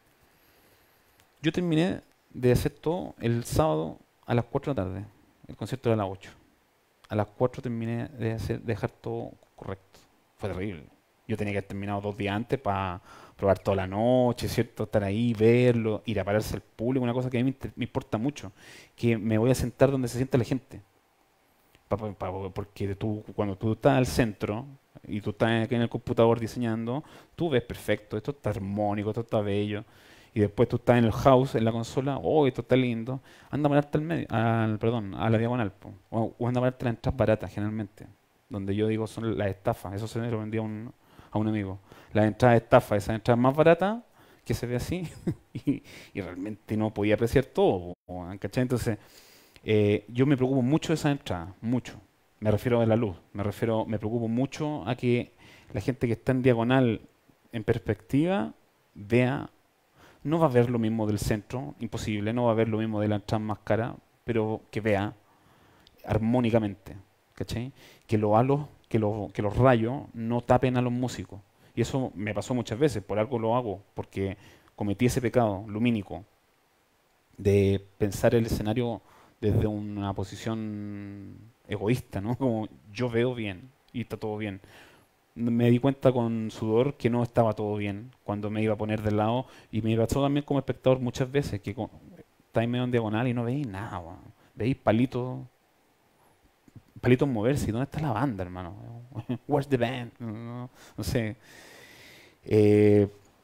Yo terminé de hacer todo el sábado a las 4 de la tarde, el concierto era a las 8. A las 4 terminé de dejar todo correcto. Fue terrible. Yo tenía que haber terminado 2 días antes para probar toda la noche, ¿cierto? Estar ahí, verlo, ir a pararse al público, una cosa que a mí me importa mucho, que me voy a sentar donde se sienta la gente. Porque cuando tú estás al centro y tú estás aquí en el computador diseñando, tú ves perfecto, esto está armónico, esto está bello. Y después tú estás en el house, en la consola, oh, esto está lindo. Anda a pararte al medio, perdón, a la diagonal, po. O anda a pararte las entradas baratas, generalmente. Donde yo digo son las estafas, eso se lo vendía a un amigo. Las entradas estafas, esas entradas más baratas, que se ve así, y realmente no podía apreciar todo, po, ¿cachai? Entonces, yo me preocupo mucho de esas entradas, mucho. Me refiero a la luz, me preocupo mucho a que la gente que está en diagonal, en perspectiva, vea. No va a ver lo mismo del centro, imposible, no va a ver lo mismo de la entrada más cara, pero que vea armónicamente, ¿cachai? Que los halos, que los rayos no tapen a los músicos. Y eso me pasó muchas veces, por algo lo hago, porque cometí ese pecado lumínico de pensar el escenario desde una posición egoísta, ¿no? Como yo veo bien y está todo bien. Me di cuenta con sudor que no estaba todo bien cuando me iba a poner del lado y me pasó también como espectador muchas veces que estáis medio en diagonal y no veis nada, weón. Veis palitos moverse. ¿Y dónde está la banda, hermano? Where's the band? No, no sé. Eh,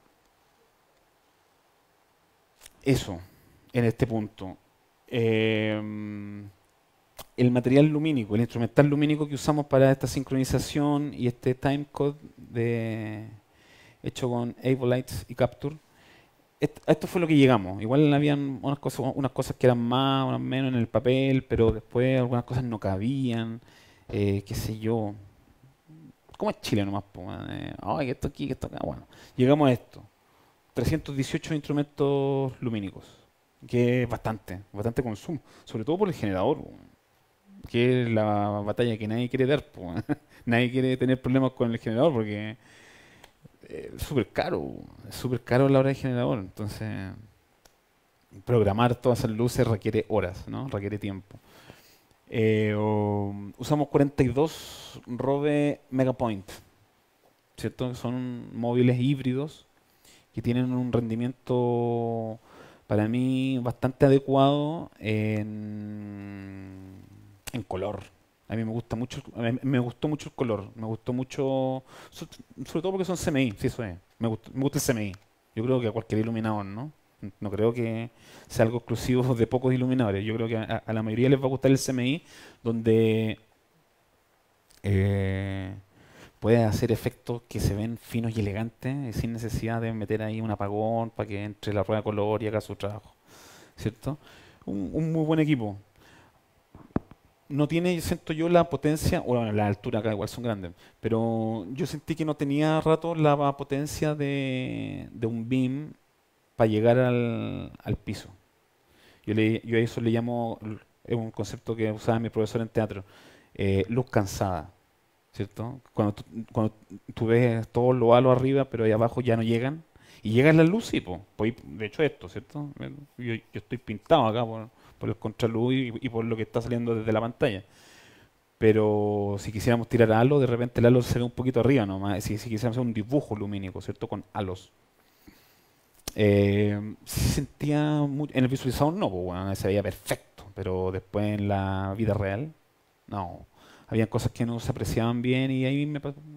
Eso, en este punto. El material lumínico, el instrumental lumínico que usamos para esta sincronización y este timecode hecho con Avolites y Capture, esto fue lo que llegamos. Igual habían unas cosas que eran más, unas menos en el papel, pero después algunas cosas no cabían, qué sé yo. ¿Cómo es Chile nomás? Po, ay, que esto aquí, que esto acá. Bueno, llegamos a esto. 318 instrumentos lumínicos, que es bastante consumo, sobre todo por el generador, que es la batalla que nadie quiere dar, po. Nadie quiere tener problemas con el generador porque es súper caro a la hora de generador, entonces programar todas esas luces requiere horas, ¿no? Requiere tiempo. Usamos 42 Rode Megapoint, ¿cierto? Son móviles híbridos que tienen un rendimiento para mí bastante adecuado en color. A mí me gusta mucho, me gustó mucho el color, me gustó mucho, sobre todo porque son CMI, sí, eso es. Me gusta el CMI. Yo creo que a cualquier iluminador, ¿no? No creo que sea algo exclusivo de pocos iluminadores. Yo creo que a la mayoría les va a gustar el CMI, donde eh, puede hacer efectos que se ven finos y elegantes, sin necesidad de meter ahí un apagón para que entre la rueda de color y haga su trabajo, ¿cierto? Un muy buen equipo. No tiene, siento yo, la potencia, bueno, la altura acá igual son grandes, pero yo sentí que no tenía rato la potencia de un beam para llegar al piso. Yo a eso le llamo, es un concepto que usaba mi profesor en teatro, luz cansada, ¿cierto? Cuando tú ves todos los halos arriba, pero ahí abajo ya no llegan, y llegan las luces, pues, de hecho esto, ¿cierto? Yo estoy pintado acá por el contraluz y por lo que está saliendo desde la pantalla. Pero si quisiéramos tirar halo, de repente el halo se ve un poquito arriba nomás. Si quisiéramos hacer un dibujo lumínico, ¿cierto? Con halos. Se sentía en el visualizador no, pues bueno, se veía perfecto, pero después en la vida real, no. Había cosas que no se apreciaban bien y ahí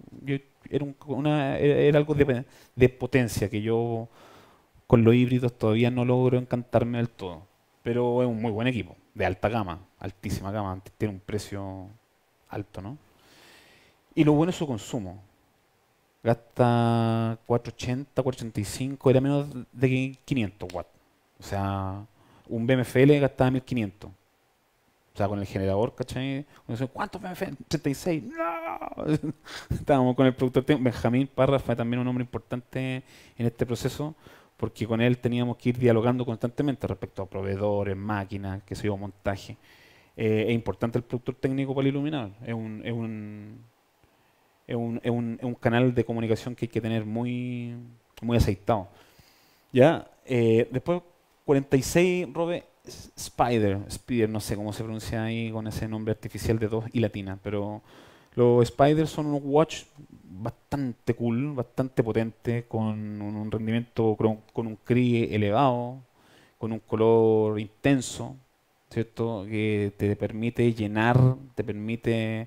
era algo de potencia que yo con los híbridos todavía no logro encantarme del todo. Pero es un muy buen equipo, de alta gama, altísima gama, tiene un precio alto, ¿no? Y lo bueno es su consumo. Gasta 480, 485, era menos de 500 watts. O sea, un BMFL gastaba 1500. O sea, con el generador, ¿cachai? Uno dice, ¿cuántos BMF? 36. ¡No! Estábamos con el productor técnico. Benjamín Parra fue también un hombre importante en este proceso, porque con él teníamos que ir dialogando constantemente respecto a proveedores, máquinas, qué sé yo, montaje. Es importante el productor técnico para el iluminador. Es un canal de comunicación que hay que tener muy, muy aceitado. ¿Ya? Después, 46, Robe, Spider, no sé cómo se pronuncia ahí con ese nombre artificial de 2 y latina, pero los Spider son unos watch bastante cool, bastante potentes, con un rendimiento, con un CRI elevado, con un color intenso, ¿cierto? Que te permite llenar, te permite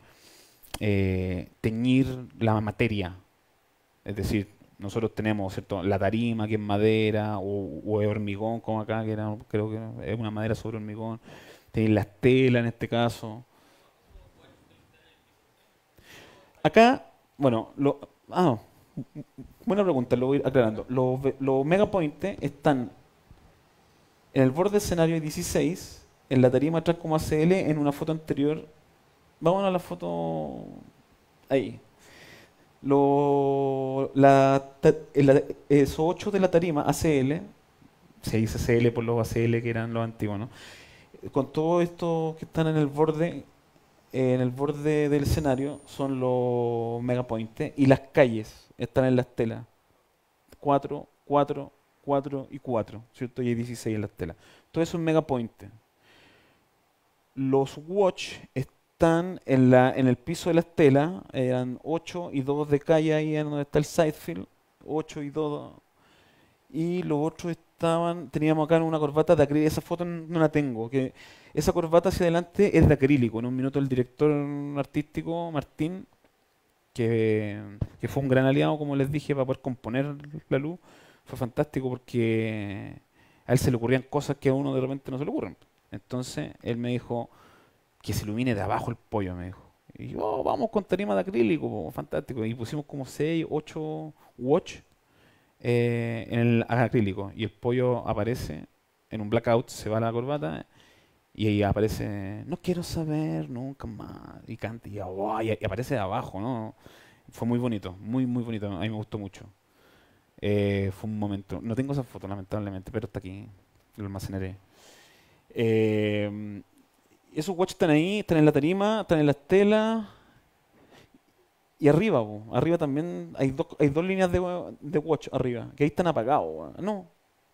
teñir la materia. Es decir, nosotros tenemos, ¿cierto?, la tarima que es madera o es hormigón, como acá, que era, creo que es una madera sobre hormigón. Tenéis las telas en este caso. Acá, bueno, buena pregunta, lo voy a ir aclarando. Los megapoints están en el borde del escenario 16, en la tarima atrás como ACL, en una foto anterior. Vamos a la foto ahí. Esos 8 de la tarima ACL, se dice ACL por los ACL que eran los antiguos, ¿no? Con todo esto que están en el borde del escenario, son los megapoints y las calles están en las telas. 4, 4, 4 y 4, ¿cierto? Y hay 16 en las telas. Todo eso es megapoint. Los watch están en el piso de las telas, eran 8 y 2 de calle ahí en donde está el sidefield, 8 y 2. Y los otros teníamos acá una corbata de acrílico, esa foto no la tengo, que esa corbata hacia adelante es de acrílico. En un minuto el director artístico, Martín, que fue un gran aliado, como les dije, para poder componer la luz, fue fantástico porque a él se le ocurrían cosas que a uno de repente no se le ocurren. Entonces él me dijo que se ilumine de abajo el pollo, me dijo. Y yo, vamos con tarima de acrílico, po, fantástico. Y pusimos como 6, 8 watch en el acrílico. Y el pollo aparece en un blackout, se va a la corbata y ahí aparece, no quiero saber nunca más. Y canta y, oh, y aparece de abajo, ¿no? Fue muy bonito, muy, muy bonito. A mí me gustó mucho. Fue un momento. No tengo esa foto, lamentablemente, pero está aquí. Lo almacenaré. Esos watch están ahí, están en la tarima, están en las telas. Y arriba, arriba también hay dos líneas de watch arriba, que ahí están apagados. No,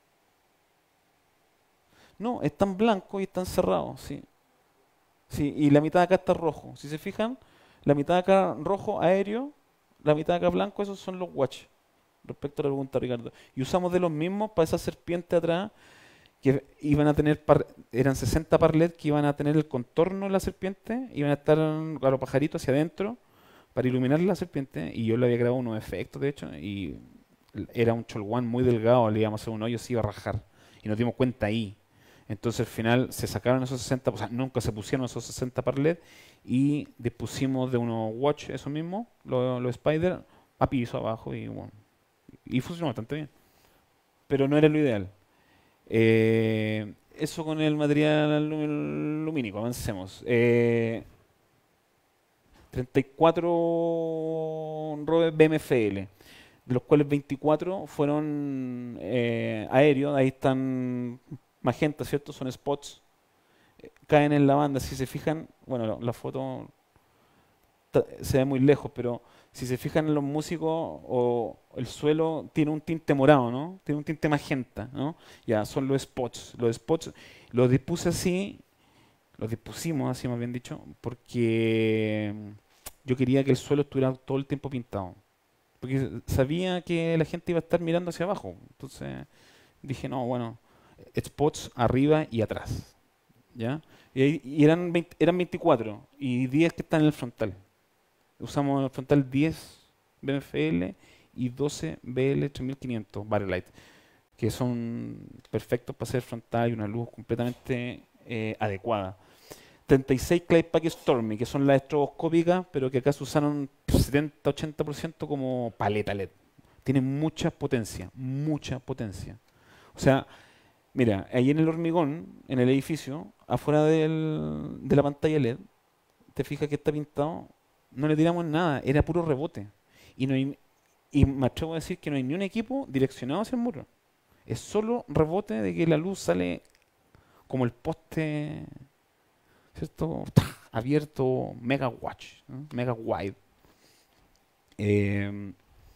no, están blancos y están cerrados, sí. Sí, y la mitad de acá está rojo. Si se fijan, la mitad de acá rojo aéreo, la mitad de acá blanco, esos son los watch. Respecto a la pregunta, Ricardo. Y usamos de los mismos para esa serpiente atrás, que iban a tener, eran 60 par LED que iban a tener el contorno de la serpiente, iban a estar a los pajaritos hacia adentro para iluminar la serpiente, y yo le había grabado unos efectos, de hecho, y era un cholguán muy delgado, le íbamos a hacer un hoyo, se iba a rajar, y nos dimos cuenta ahí. Entonces al final se sacaron esos 60, o sea, nunca se pusieron esos 60 par LED, y dispusimos de unos watch, eso mismo, los Spider, a piso abajo, y bueno, y funcionó bastante bien. Pero no era lo ideal. Eso con el material lumínico, avancemos. 34 ROE BMFL, de los cuales 24 fueron aéreos, ahí están magenta, ¿cierto? Son spots, caen en la banda, si se fijan, bueno, la foto se ve muy lejos, pero si se fijan en los músicos, o el suelo tiene un tinte morado, ¿no? Tiene un tinte magenta, ¿no? Ya, son los spots. Los spots los dispuse así, los dispusimos así, más bien dicho, porque yo quería que el suelo estuviera todo el tiempo pintado. Porque sabía que la gente iba a estar mirando hacia abajo. Entonces dije, no, bueno, spots arriba y atrás, ¿ya? Y eran 24 y 10 que están en el frontal. Usamos en el frontal 10 BMFL y 12 BL 3500 Bakelite, que son perfectos para hacer frontal y una luz completamente adecuada. 36 Claypack Stormy, que son las estroboscópicas, pero que acá se usaron 70-80% como paleta LED. Tienen mucha potencia, mucha potencia. O sea, Mira, ahí en el hormigón, en el edificio, afuera de la pantalla LED, te fijas que está pintado, no le tiramos nada, era puro rebote. Y, no hay, y me atrevo a decir que no hay ni un equipo direccionado hacia el muro. Es solo rebote de que la luz sale como el poste, ¿cierto? Abierto, mega watch, ¿no? Mega wide. Eh,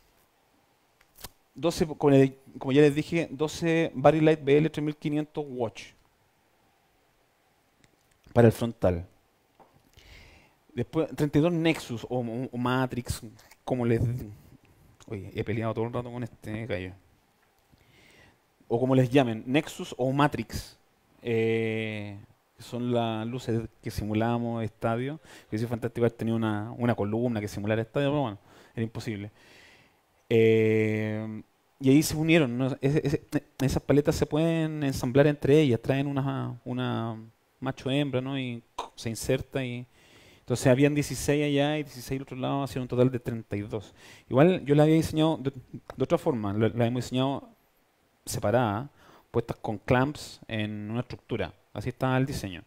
12, como ya les dije, 12 Barilite BL 3500 watch para el frontal. Después 32 Nexus o Matrix, como les... Oye, he peleado todo el rato con este gallo. O como les llamen, Nexus o Matrix. Que son las luces que simulábamos estadio. Que es fantástico haber tenido una columna que simulara estadio, pero bueno, era imposible. Y ahí se unieron, ¿no? Esas paletas se pueden ensamblar entre ellas, traen una macho-hembra, ¿no? Y se inserta y... Entonces habían 16 allá y 16 al otro lado, hacían un total de 32. Igual yo la había diseñado de otra forma, la habíamos diseñado separada, puestas con clamps en una estructura. Así estaba el diseño.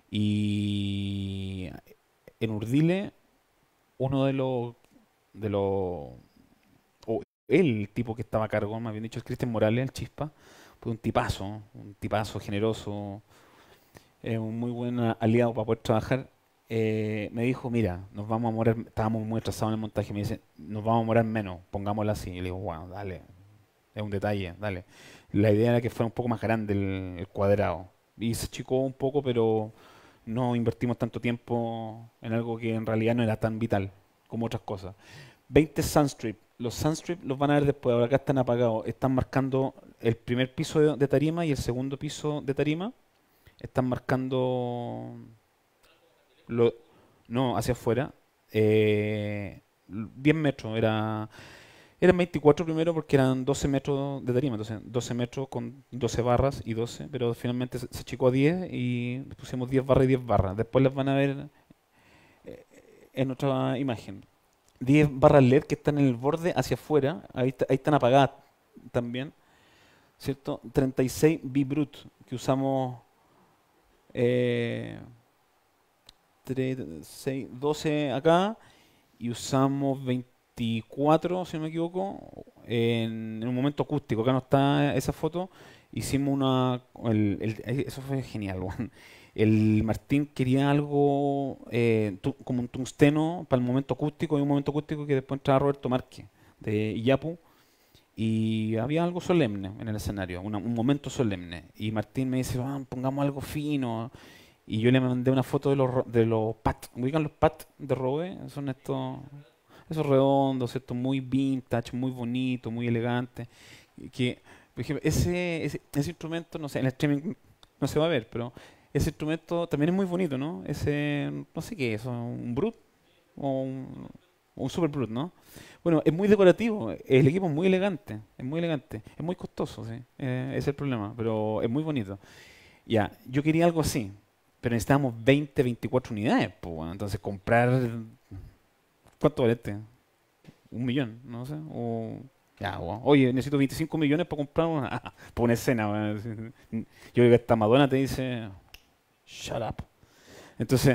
Y en Urdile, uno de los o el tipo que estaba a cargo, más bien dicho, el Cristian Morales, el Chispa, fue un tipazo generoso, un muy buen aliado para poder trabajar. Me dijo, mira, nos vamos a morar, estábamos muy atrasados en el montaje, me dice, nos vamos a morar menos, pongámoslo así. Y le digo, bueno, dale, es un detalle, dale. La idea era que fuera un poco más grande el cuadrado. Y se achicó un poco, pero no invertimos tanto tiempo en algo que en realidad no era tan vital como otras cosas. 20 Sunstrip. Los Sunstrip los van a ver después, ahora acá están apagados. Están marcando el primer piso de tarima y el segundo piso de tarima. Están marcando... no, hacia afuera. 10 metros. Eran 24 primero porque eran 12 metros de tarima. Entonces, 12 metros con 12 barras y 12. Pero finalmente se achicó a 10 y pusimos 10 barras y 10 barras. Después las van a ver en otra imagen. 10 barras LED que están en el borde hacia afuera, ahí están apagadas también, ¿cierto? 36 B-Brute que usamos 12 acá y usamos 24, si no me equivoco, en un momento acústico. Acá no está esa foto, hicimos eso fue genial, weón. El Martín quería algo como un tungsteno para el momento acústico y un momento acústico que después entraba Roberto Márquez de Iyapu y había algo solemne en el escenario, un momento solemne. Y Martín me dice, pongamos algo fino. Y yo le mandé una foto de los pads. ¿Ubican los pads de Robe? Son esos redondos, ¿cierto? Muy vintage, muy bonito, muy elegante. Que, por ejemplo, ese instrumento, no sé, en el streaming no se va a ver, pero ese instrumento también es muy bonito, ¿no? No sé qué es, un Brute o un Super Brute, ¿no? Bueno, es muy decorativo, el equipo es muy elegante, es muy costoso, sí, ese es el problema, pero es muy bonito. Ya, yo quería algo así, pero necesitábamos 20, 24 unidades, pues, bueno, entonces comprar, ¿cuánto vale este? 1 millón, no sé, ya, bueno. Oye, necesito 25 millones para comprar para una escena, bueno. Yo creo que hasta Madonna te dice... Shut up. Entonces,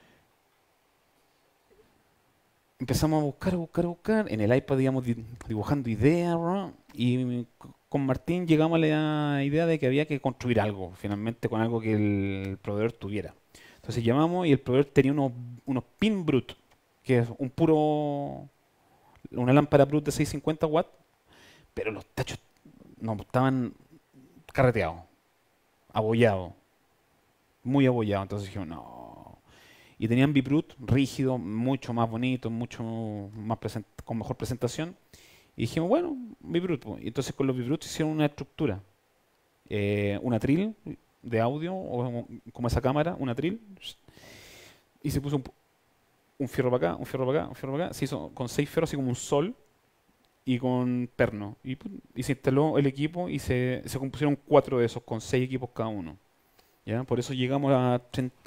empezamos a buscar. En el iPad, digamos, dibujando ideas, ¿no? Y con Martín llegamos a la idea de que había que construir algo, finalmente, con algo que el proveedor tuviera. Entonces llamamos y el proveedor tenía unos pin brut, que es una lámpara brut de 650 watts, pero los tachos no estaban carreteados, abollados. Muy abollado, entonces dijimos, no. Y tenían Bibrut rígido, mucho más bonito, mucho más con mejor presentación. Y dijimos, bueno, Bibrut. Y entonces con los Bibrut hicieron una estructura. Un atril de audio, o como esa cámara, un atril. Y se puso un fierro para acá, un fierro para acá, un fierro para acá. Se hizo con 6 fierros, así como un sol, y con perno. Y se instaló el equipo y se compusieron 4 de esos, con 6 equipos cada uno. ¿Ya? Por eso llegamos a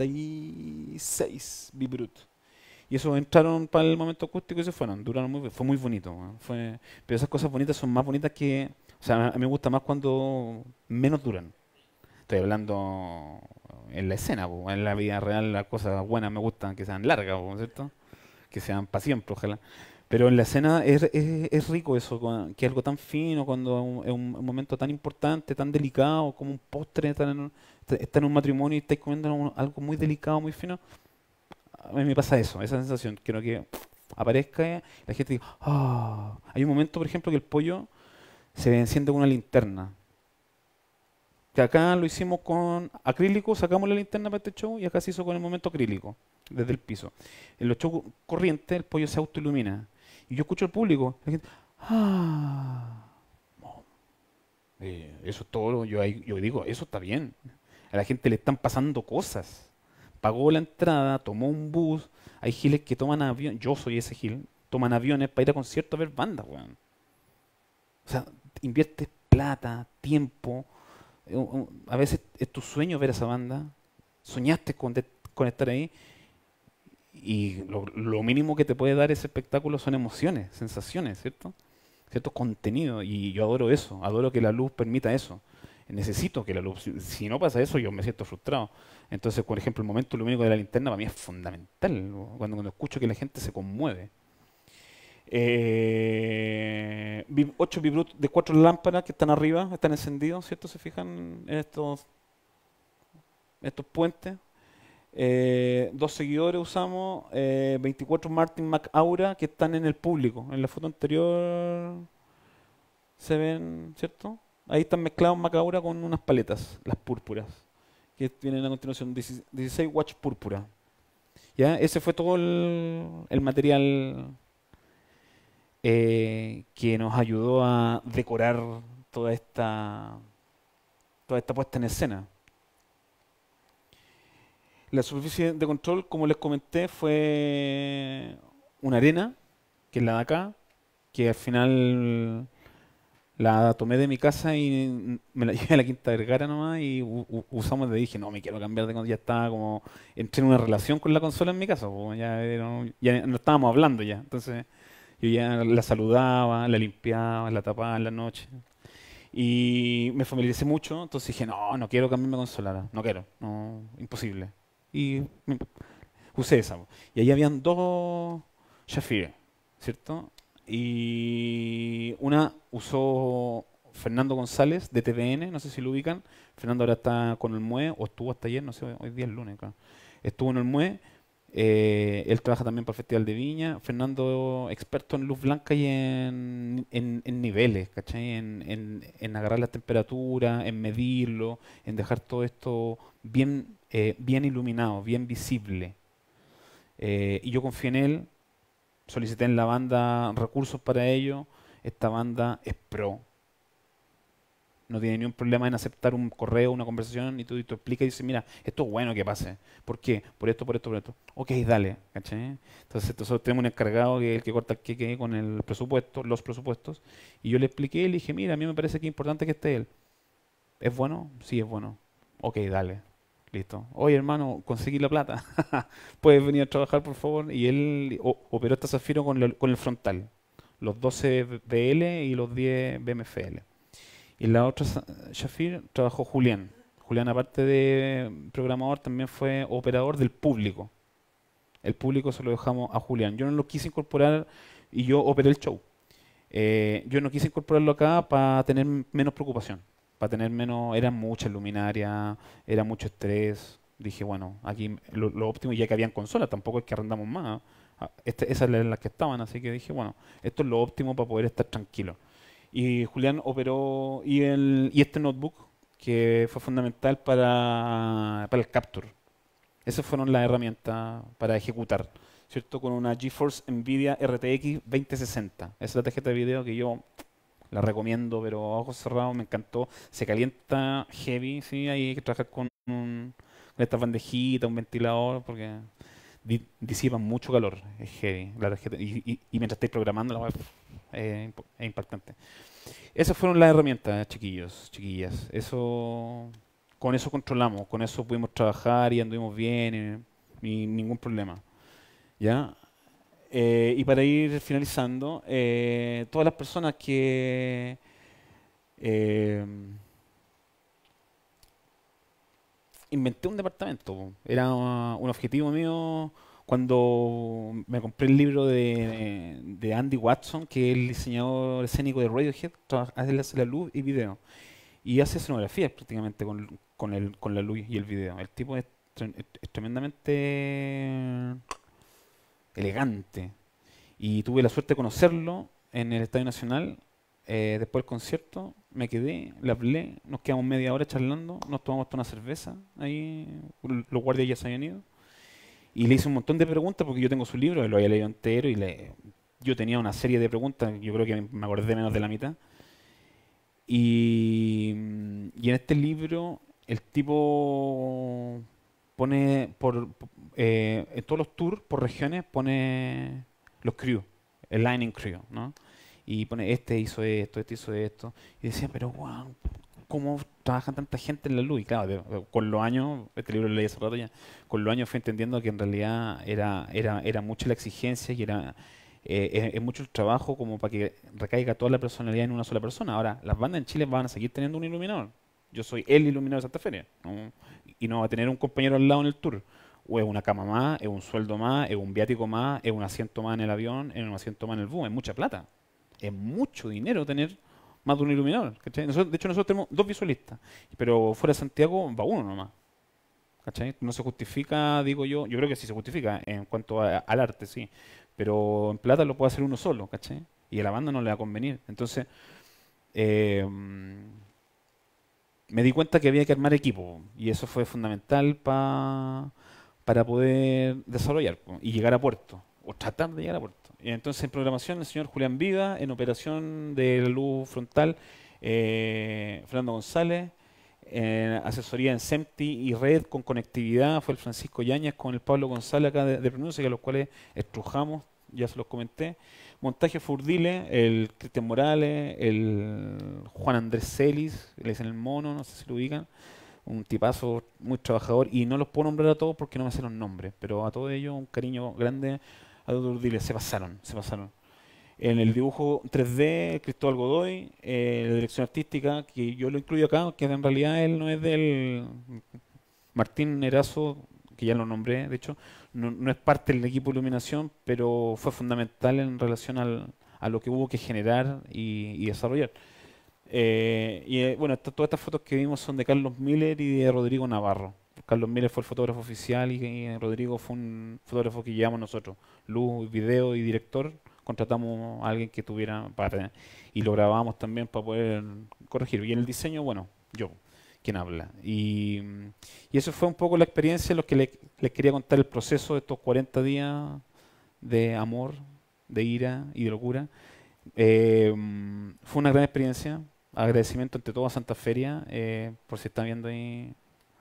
36 Bibrut. Y eso entraron para el momento acústico y se fueron. Fue muy bonito. Pero esas cosas bonitas son más bonitas que... O sea, a mí me gusta más cuando menos duran. estoy hablando en la escena, po. En la vida real las cosas buenas me gustan que sean largas, po, ¿cierto? Que sean para siempre, ojalá. Pero en la escena es rico eso, que algo tan fino, cuando es un momento tan importante, tan delicado, como un postre, está en un matrimonio y estáis comiendo algo muy delicado, muy fino. A mí me pasa eso, esa sensación. Quiero que aparezca y la gente diga, ah. Hay un momento, por ejemplo, que el pollo se enciende con una linterna. Que acá lo hicimos con acrílico, sacamos la linterna para este show y acá se hizo con el momento acrílico, desde el piso. En los shows corrientes el pollo se autoilumina. Y yo escucho al público, la gente, ah, no, eso es todo, yo digo, eso está bien. A la gente le están pasando cosas. Pagó la entrada, tomó un bus, hay giles que toman avión, yo soy ese gil, toman aviones para ir a conciertos a ver bandas, weón. O sea, inviertes plata, tiempo. A veces es tu sueño ver esa banda. Soñaste con estar ahí. Y lo mínimo que te puede dar ese espectáculo son emociones, sensaciones, ¿cierto? Cierto contenido. Y yo adoro eso. Adoro que la luz permita eso. Necesito que la luz. Si no pasa eso, yo me siento frustrado. Entonces, por ejemplo, el momento lumínico de la linterna para mí es fundamental, ¿no? Cuando escucho que la gente se conmueve. 8 Vibrut de 4 lámparas que están arriba, están encendidos, ¿cierto? Se fijan en estos puentes. 2 seguidores usamos, 24 Martin Mac Aura que están en el público. En la foto anterior se ven, ¿cierto? Ahí están mezclados Mac Aura con unas paletas, las púrpuras, que vienen a continuación, 16 watts púrpura. ¿Ya? Ese fue todo el material que nos ayudó a decorar toda esta puesta en escena. La superficie de control, como les comenté, fue una arena, que es la de acá, que al final la tomé de mi casa y me la llevé a la Quinta Vergara nomás y usamos de dije, no, me quiero cambiar de consola. Ya estaba como, entré en una relación con la consola en mi casa, pues, ya no estábamos hablando ya. Entonces yo ya la saludaba, la limpiaba, la tapaba en la noche. Y me familiaricé mucho, entonces dije, no, no quiero cambiarme de consola, no quiero, no, imposible. Y usé esa, po. Y ahí habían dos Shafir, ¿cierto? Y una usó Fernando González de TVN, no sé si lo ubican. Fernando ahora está con el MUE, o estuvo hasta ayer, no sé, hoy día es lunes, claro. Estuvo en el MUE. Él trabaja también para el Festival de Viña. Fernando, experto en luz blanca y en niveles, ¿cachai? En agarrar la temperatura, en medirlo, en dejar todo esto bien iluminado, bien visible. Y yo confié en él, solicité en la banda recursos para ello. Esta banda es pro. No tiene ningún problema en aceptar un correo, una conversación y tú explicas y dices, mira, esto es bueno que pase. ¿Por qué? Por esto, por esto, por esto. Ok, dale, ¿cachai? Entonces nosotros tenemos un encargado que es el que corta el queque con el presupuesto, los presupuestos. Y yo le expliqué y le dije, mira, a mí me parece que es importante que esté él. ¿Es bueno? Sí, es bueno. Ok, dale. Listo. Oye, hermano, conseguí la plata. ¿Puedes venir a trabajar, por favor? Y él operó este Zafiro con el frontal. Los 12 BL y los 10 BMFL. Y en la otra Shafir trabajó Julián. Julián, aparte de programador, también fue operador del público. El público se lo dejamos a Julián. Yo no lo quise incorporar y yo operé el show. Yo no quise incorporarlo acá para tener menos preocupación, para tener menos, eran muchas luminarias, era mucho estrés. Dije, bueno, aquí lo óptimo, ya que habían consolas, tampoco es que arrendamos más. Esas eran las que estaban, así que dije, bueno, esto es lo óptimo para poder estar tranquilo. Y Julián operó, y este notebook, que fue fundamental para el Capture. Esas fueron las herramientas para ejecutar, ¿cierto? Con una GeForce NVIDIA RTX 2060. Esa es la tarjeta de video que yo la recomiendo, pero a ojos cerrados me encantó. Se calienta heavy, ¿sí? Hay que trabajar con estas bandejitas, un ventilador, porque disipan mucho calor. Es heavy la tarjeta. Y mientras estáis programando, la web es impactante. Esas fueron las herramientas, chiquillos, chiquillas. Con eso controlamos, con eso pudimos trabajar y anduvimos bien, y ningún problema. ¿Ya? Y para ir finalizando, todas las personas que inventé un departamento. Po. Era un objetivo mío cuando me compré el libro de Andy Watson, que es el diseñador escénico de Radiohead, hace la luz y video. Y hace escenografías prácticamente con la luz y el video. El tipo es tremendamente elegante. Y tuve la suerte de conocerlo en el Estadio Nacional. Después del concierto me quedé, le hablé, nos quedamos media hora charlando, nos tomamos toda una cerveza, ahí los guardias ya se habían ido. Y le hice un montón de preguntas porque yo tengo su libro, lo había leído entero y yo tenía una serie de preguntas, yo creo que me acordé menos de la mitad. Y en este libro el tipo pone en todos los tours por regiones pone los crew, el lining crew, ¿no? Y pone este hizo esto, este hizo esto. Y decía, pero wow, ¿cómo trabajan tanta gente en la luz? Y claro, con los años, este libro lo leí hace rato ya, con los años fui entendiendo que en realidad era mucha la exigencia y es mucho el trabajo como para que recaiga toda la personalidad en una sola persona. Ahora, las bandas en Chile van a seguir teniendo un iluminador. Yo soy el iluminador de Santa Feria, ¿no? Y no va a tener un compañero al lado en el tour. O es una cama más, es un sueldo más, es un viático más, es un asiento más en el avión, es un asiento más en el bus. Es mucha plata. Es mucho dinero tener más de un iluminador. ¿Cachai? De hecho, nosotros tenemos dos visualistas, pero fuera de Santiago va uno nomás. ¿Cachai? No se justifica, digo yo creo que sí se justifica en cuanto al arte, sí, pero en plata lo puede hacer uno solo, ¿cachai? Y a la banda no le va a convenir. Entonces, eh, me di cuenta que había que armar equipo y eso fue fundamental para poder desarrollar po, y llegar a puerto, o tratar de llegar a puerto. Y entonces en programación el señor Julián Viva, en operación de la luz frontal, Fernando González, asesoría en SEMTI y red con conectividad fue el Francisco Yáñez con el Pablo González acá de Pronuncia, que a los cuales estrujamos, ya se los comenté. Montaje Furdile, el Cristian Morales, el Juan Andrés Celis, le dicen el mono, no sé si lo ubican, un tipazo muy trabajador, y no los puedo nombrar a todos porque no me sé los nombres, pero a todos ellos un cariño grande a todos Furdile, se pasaron, se pasaron. En el dibujo 3D, Cristóbal Godoy, la dirección artística, que yo lo incluyo acá, que en realidad él no es del Martín Erazo, que ya lo nombré, de hecho, no es parte del equipo de iluminación, pero fue fundamental en relación a lo que hubo que generar y desarrollar. Bueno, todas estas fotos que vimos son de Carlos Miller y de Rodrigo Navarro. Carlos Miller fue el fotógrafo oficial y Rodrigo fue un fotógrafo que llevamos nosotros. Luz, video y director. Contratamos a alguien que tuviera y lo grabamos también para poder corregir. Y en el diseño, bueno, yo, quien habla. Y eso fue un poco la experiencia, los que les quería contar el proceso de estos 40 días de amor, de ira y de locura. Fue una gran experiencia. Agradecimiento ante todo a Santa Feria, por si están viendo ahí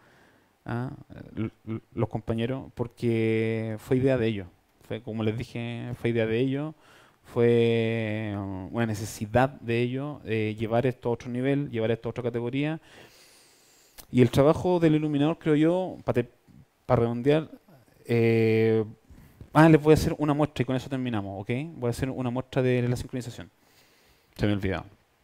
los compañeros, porque fue idea de ellos. Fue, como les dije, fue idea de ellos. Fue una necesidad de ellos llevar esto a otro nivel, llevar esto a otra categoría. Y el trabajo del iluminador, creo yo, para redondear, les voy a hacer una muestra y con eso terminamos, ¿ok? Voy a hacer una muestra de la sincronización. Se me olvidaba.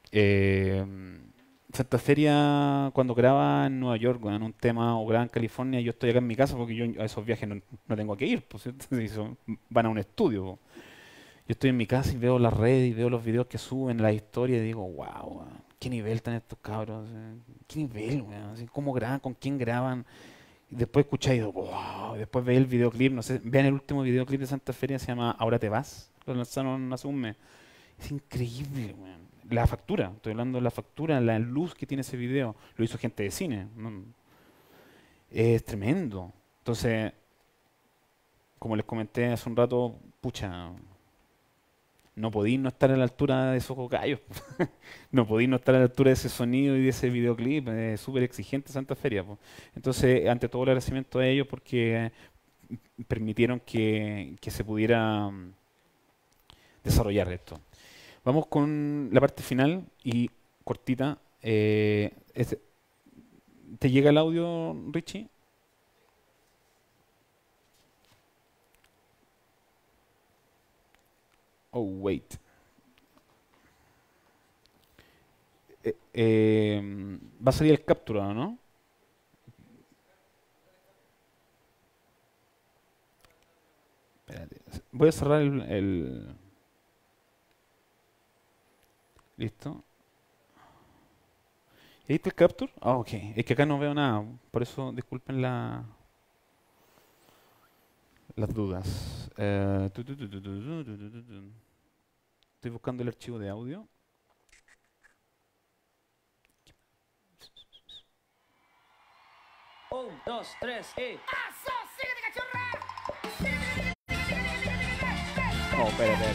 Santa Feria, cuando graba en Nueva York, en un tema, o graba en California, yo estoy acá en mi casa porque yo a esos viajes no tengo que ir, pues, ¿cierto? Van a un estudio. Po. Yo estoy en mi casa y veo las redes y veo los videos que suben, las historias y digo, wow, qué nivel están estos cabros, qué nivel, weón, así, cómo graban, con quién graban. Y después escucháis, wow, después veis el videoclip, no sé, vean el último videoclip de Santa Feria, se llama Ahora te vas, lo lanzaron hace un mes. Es increíble, weón. La factura, estoy hablando de la factura, la luz que tiene ese video, lo hizo gente de cine, ¿no? Es tremendo. Entonces, como les comenté hace un rato, pucha, no podéis no estar a la altura de esos gallos. No podéis no estar a la altura de ese sonido y de ese videoclip. Es súper exigente Santa Feria. Po. Entonces, ante todo el agradecimiento a ellos porque permitieron que se pudiera desarrollar esto. Vamos con la parte final y cortita. ¿Te llega el audio, Richie? Oh, wait. Va a salir el captura, ¿no? voy a cerrar Listo. ¿Y ahí está el capture? Ah, ok. Es que acá no veo nada. Por eso disculpen las dudas. Estoy buscando el archivo de audio. Un, dos, tres, y... Oh,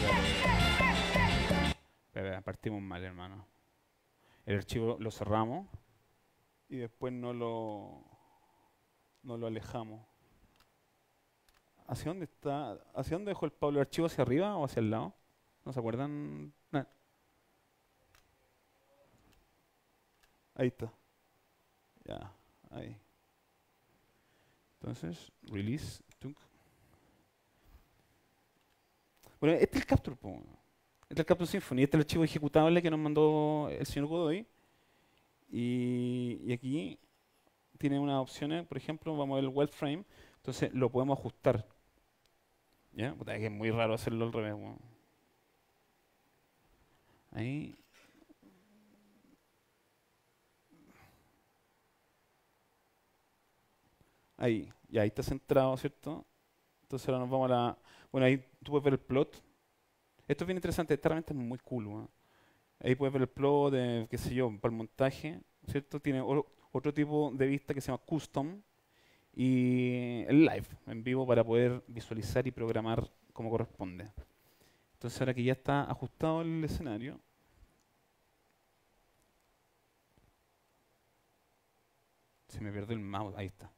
espera, partimos mal, hermano. El archivo lo cerramos y después no lo alejamos. ¿Hacia dónde está? ¿Hacia dónde dejó el Pablo el archivo? ¿Hacia arriba o hacia el lado? ¿No se acuerdan? Nah. Ahí está. Ya, ahí. Entonces, release. Tunk. Bueno, este es el capture, po. Este es el Capture Symphony, este es el archivo ejecutable que nos mandó el señor Godoy. Y aquí tiene unas opciones, por ejemplo, vamos a ver el wireframe, entonces lo podemos ajustar. ¿Ya? Puta, que es muy raro hacerlo al revés. Bueno. Ahí. Ahí, ya ahí está centrado, ¿cierto? Entonces ahora nos vamos a la... Bueno, ahí tú puedes ver el plot. Esto es bien interesante, esta herramienta es muy cool, ¿no? Ahí puedes ver el plot, qué sé yo, para el montaje, ¿cierto? Tiene otro tipo de vista que se llama custom y el live, en vivo, para poder visualizar y programar como corresponde. Entonces ahora que ya está ajustado el escenario, se me perdió el mouse, ahí está.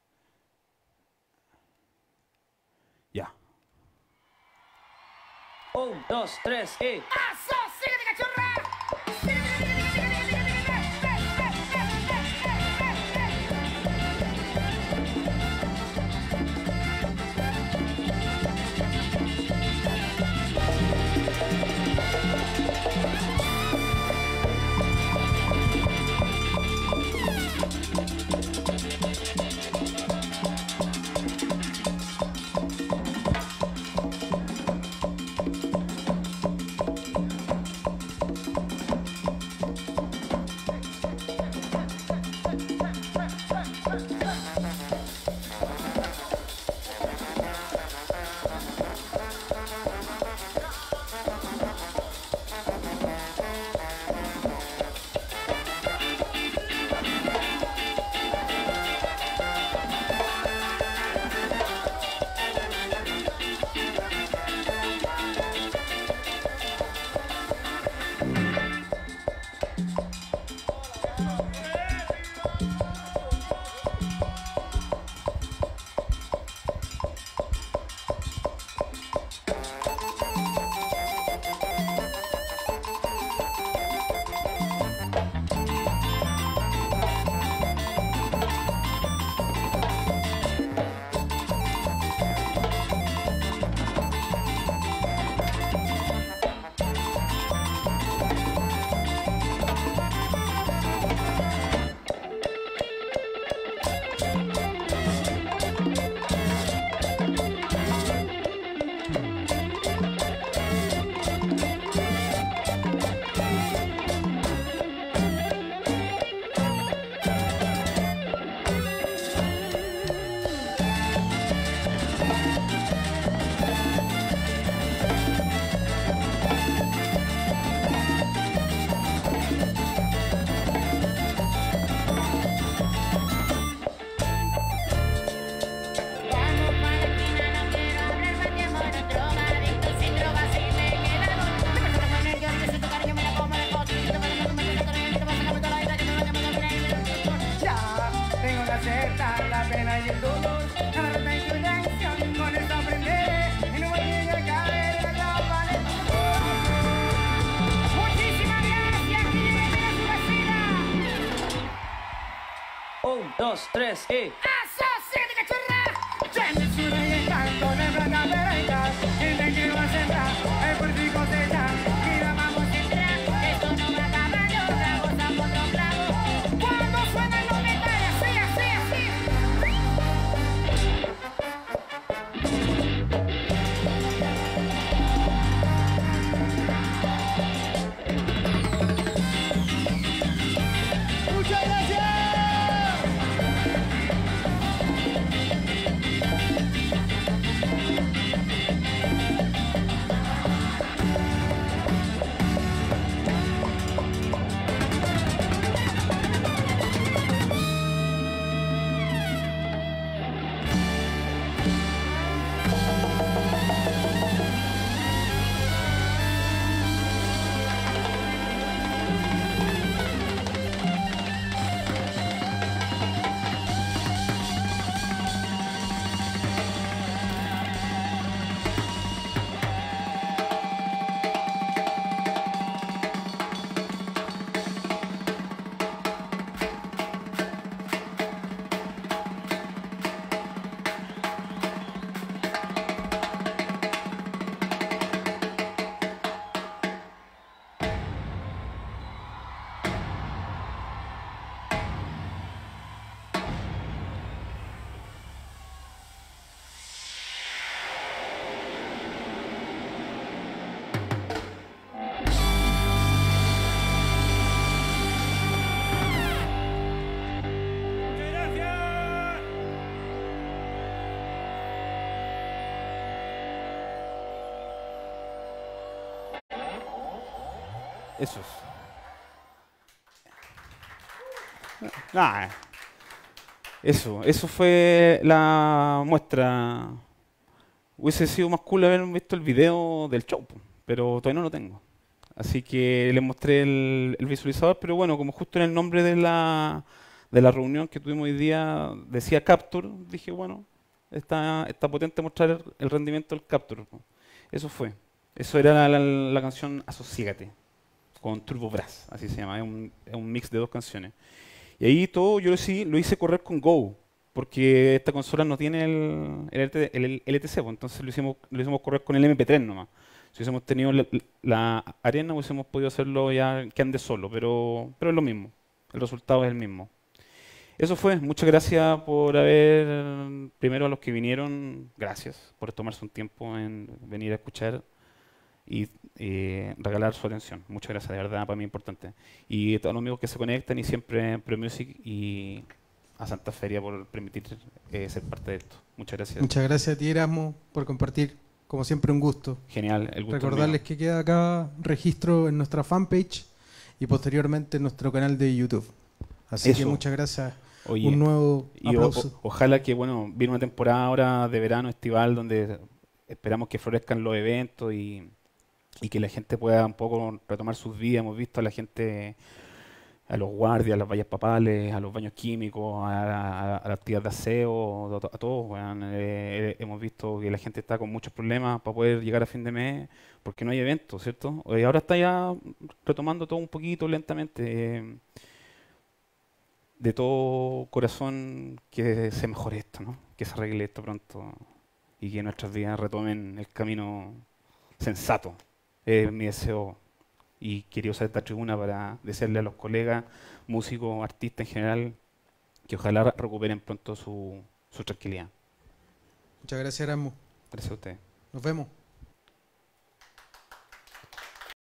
Ya. Un, dos, tres, y... Un, dos, tres, y... Eso es. Nah, eso fue la muestra. Hubiese sido más cool haber visto el video del show, po, pero todavía no lo tengo. Así que les mostré el visualizador, pero bueno, como justo en el nombre de la reunión que tuvimos hoy día decía Capture, dije, bueno, está potente mostrar el rendimiento del Capture, po. Eso fue. Eso era la canción Asociégate, con Turbo Brass, así se llama, es un mix de dos canciones. Y ahí todo yo lo hice correr con Go, porque esta consola no tiene el LTC, pues, entonces lo hicimos correr con el MP3 nomás. Si hubiésemos tenido la arena, hubiésemos podido hacerlo ya que ande solo, pero es lo mismo, el resultado es el mismo. Eso fue, muchas gracias por primero a los que vinieron, gracias por tomarse un tiempo en venir a escuchar y regalar su atención. Muchas gracias, de verdad, para mí es importante. Y a todos los amigos que se conectan y siempre ProMusic y a Santa Feria por permitir ser parte de esto. Muchas gracias. Muchas gracias a ti, Erasmo, por compartir. Como siempre, un gusto. Genial, el gusto. Recordarles que queda acá registro en nuestra fanpage y posteriormente en nuestro canal de YouTube. Así que muchas gracias. Oye, un nuevo aplauso. Ojalá que, bueno, viene una temporada ahora de verano estival donde esperamos que florezcan los eventos y que la gente pueda un poco retomar sus vidas. Hemos visto a la gente, a los guardias, a las vallas papales, a los baños químicos, a las tías de aseo, a todos. Weón. Hemos visto que la gente está con muchos problemas para poder llegar a fin de mes porque no hay eventos, ¿cierto? Y ahora está ya retomando todo un poquito lentamente. De todo corazón que se mejore esto, ¿no? Que se arregle esto pronto y que nuestras vidas retomen el camino sensato. Es mi deseo y quería usar esta tribuna para desearle a los colegas, músicos, artistas en general, que ojalá recuperen pronto su tranquilidad. Muchas gracias, Erasmo. Gracias a ustedes. Nos vemos.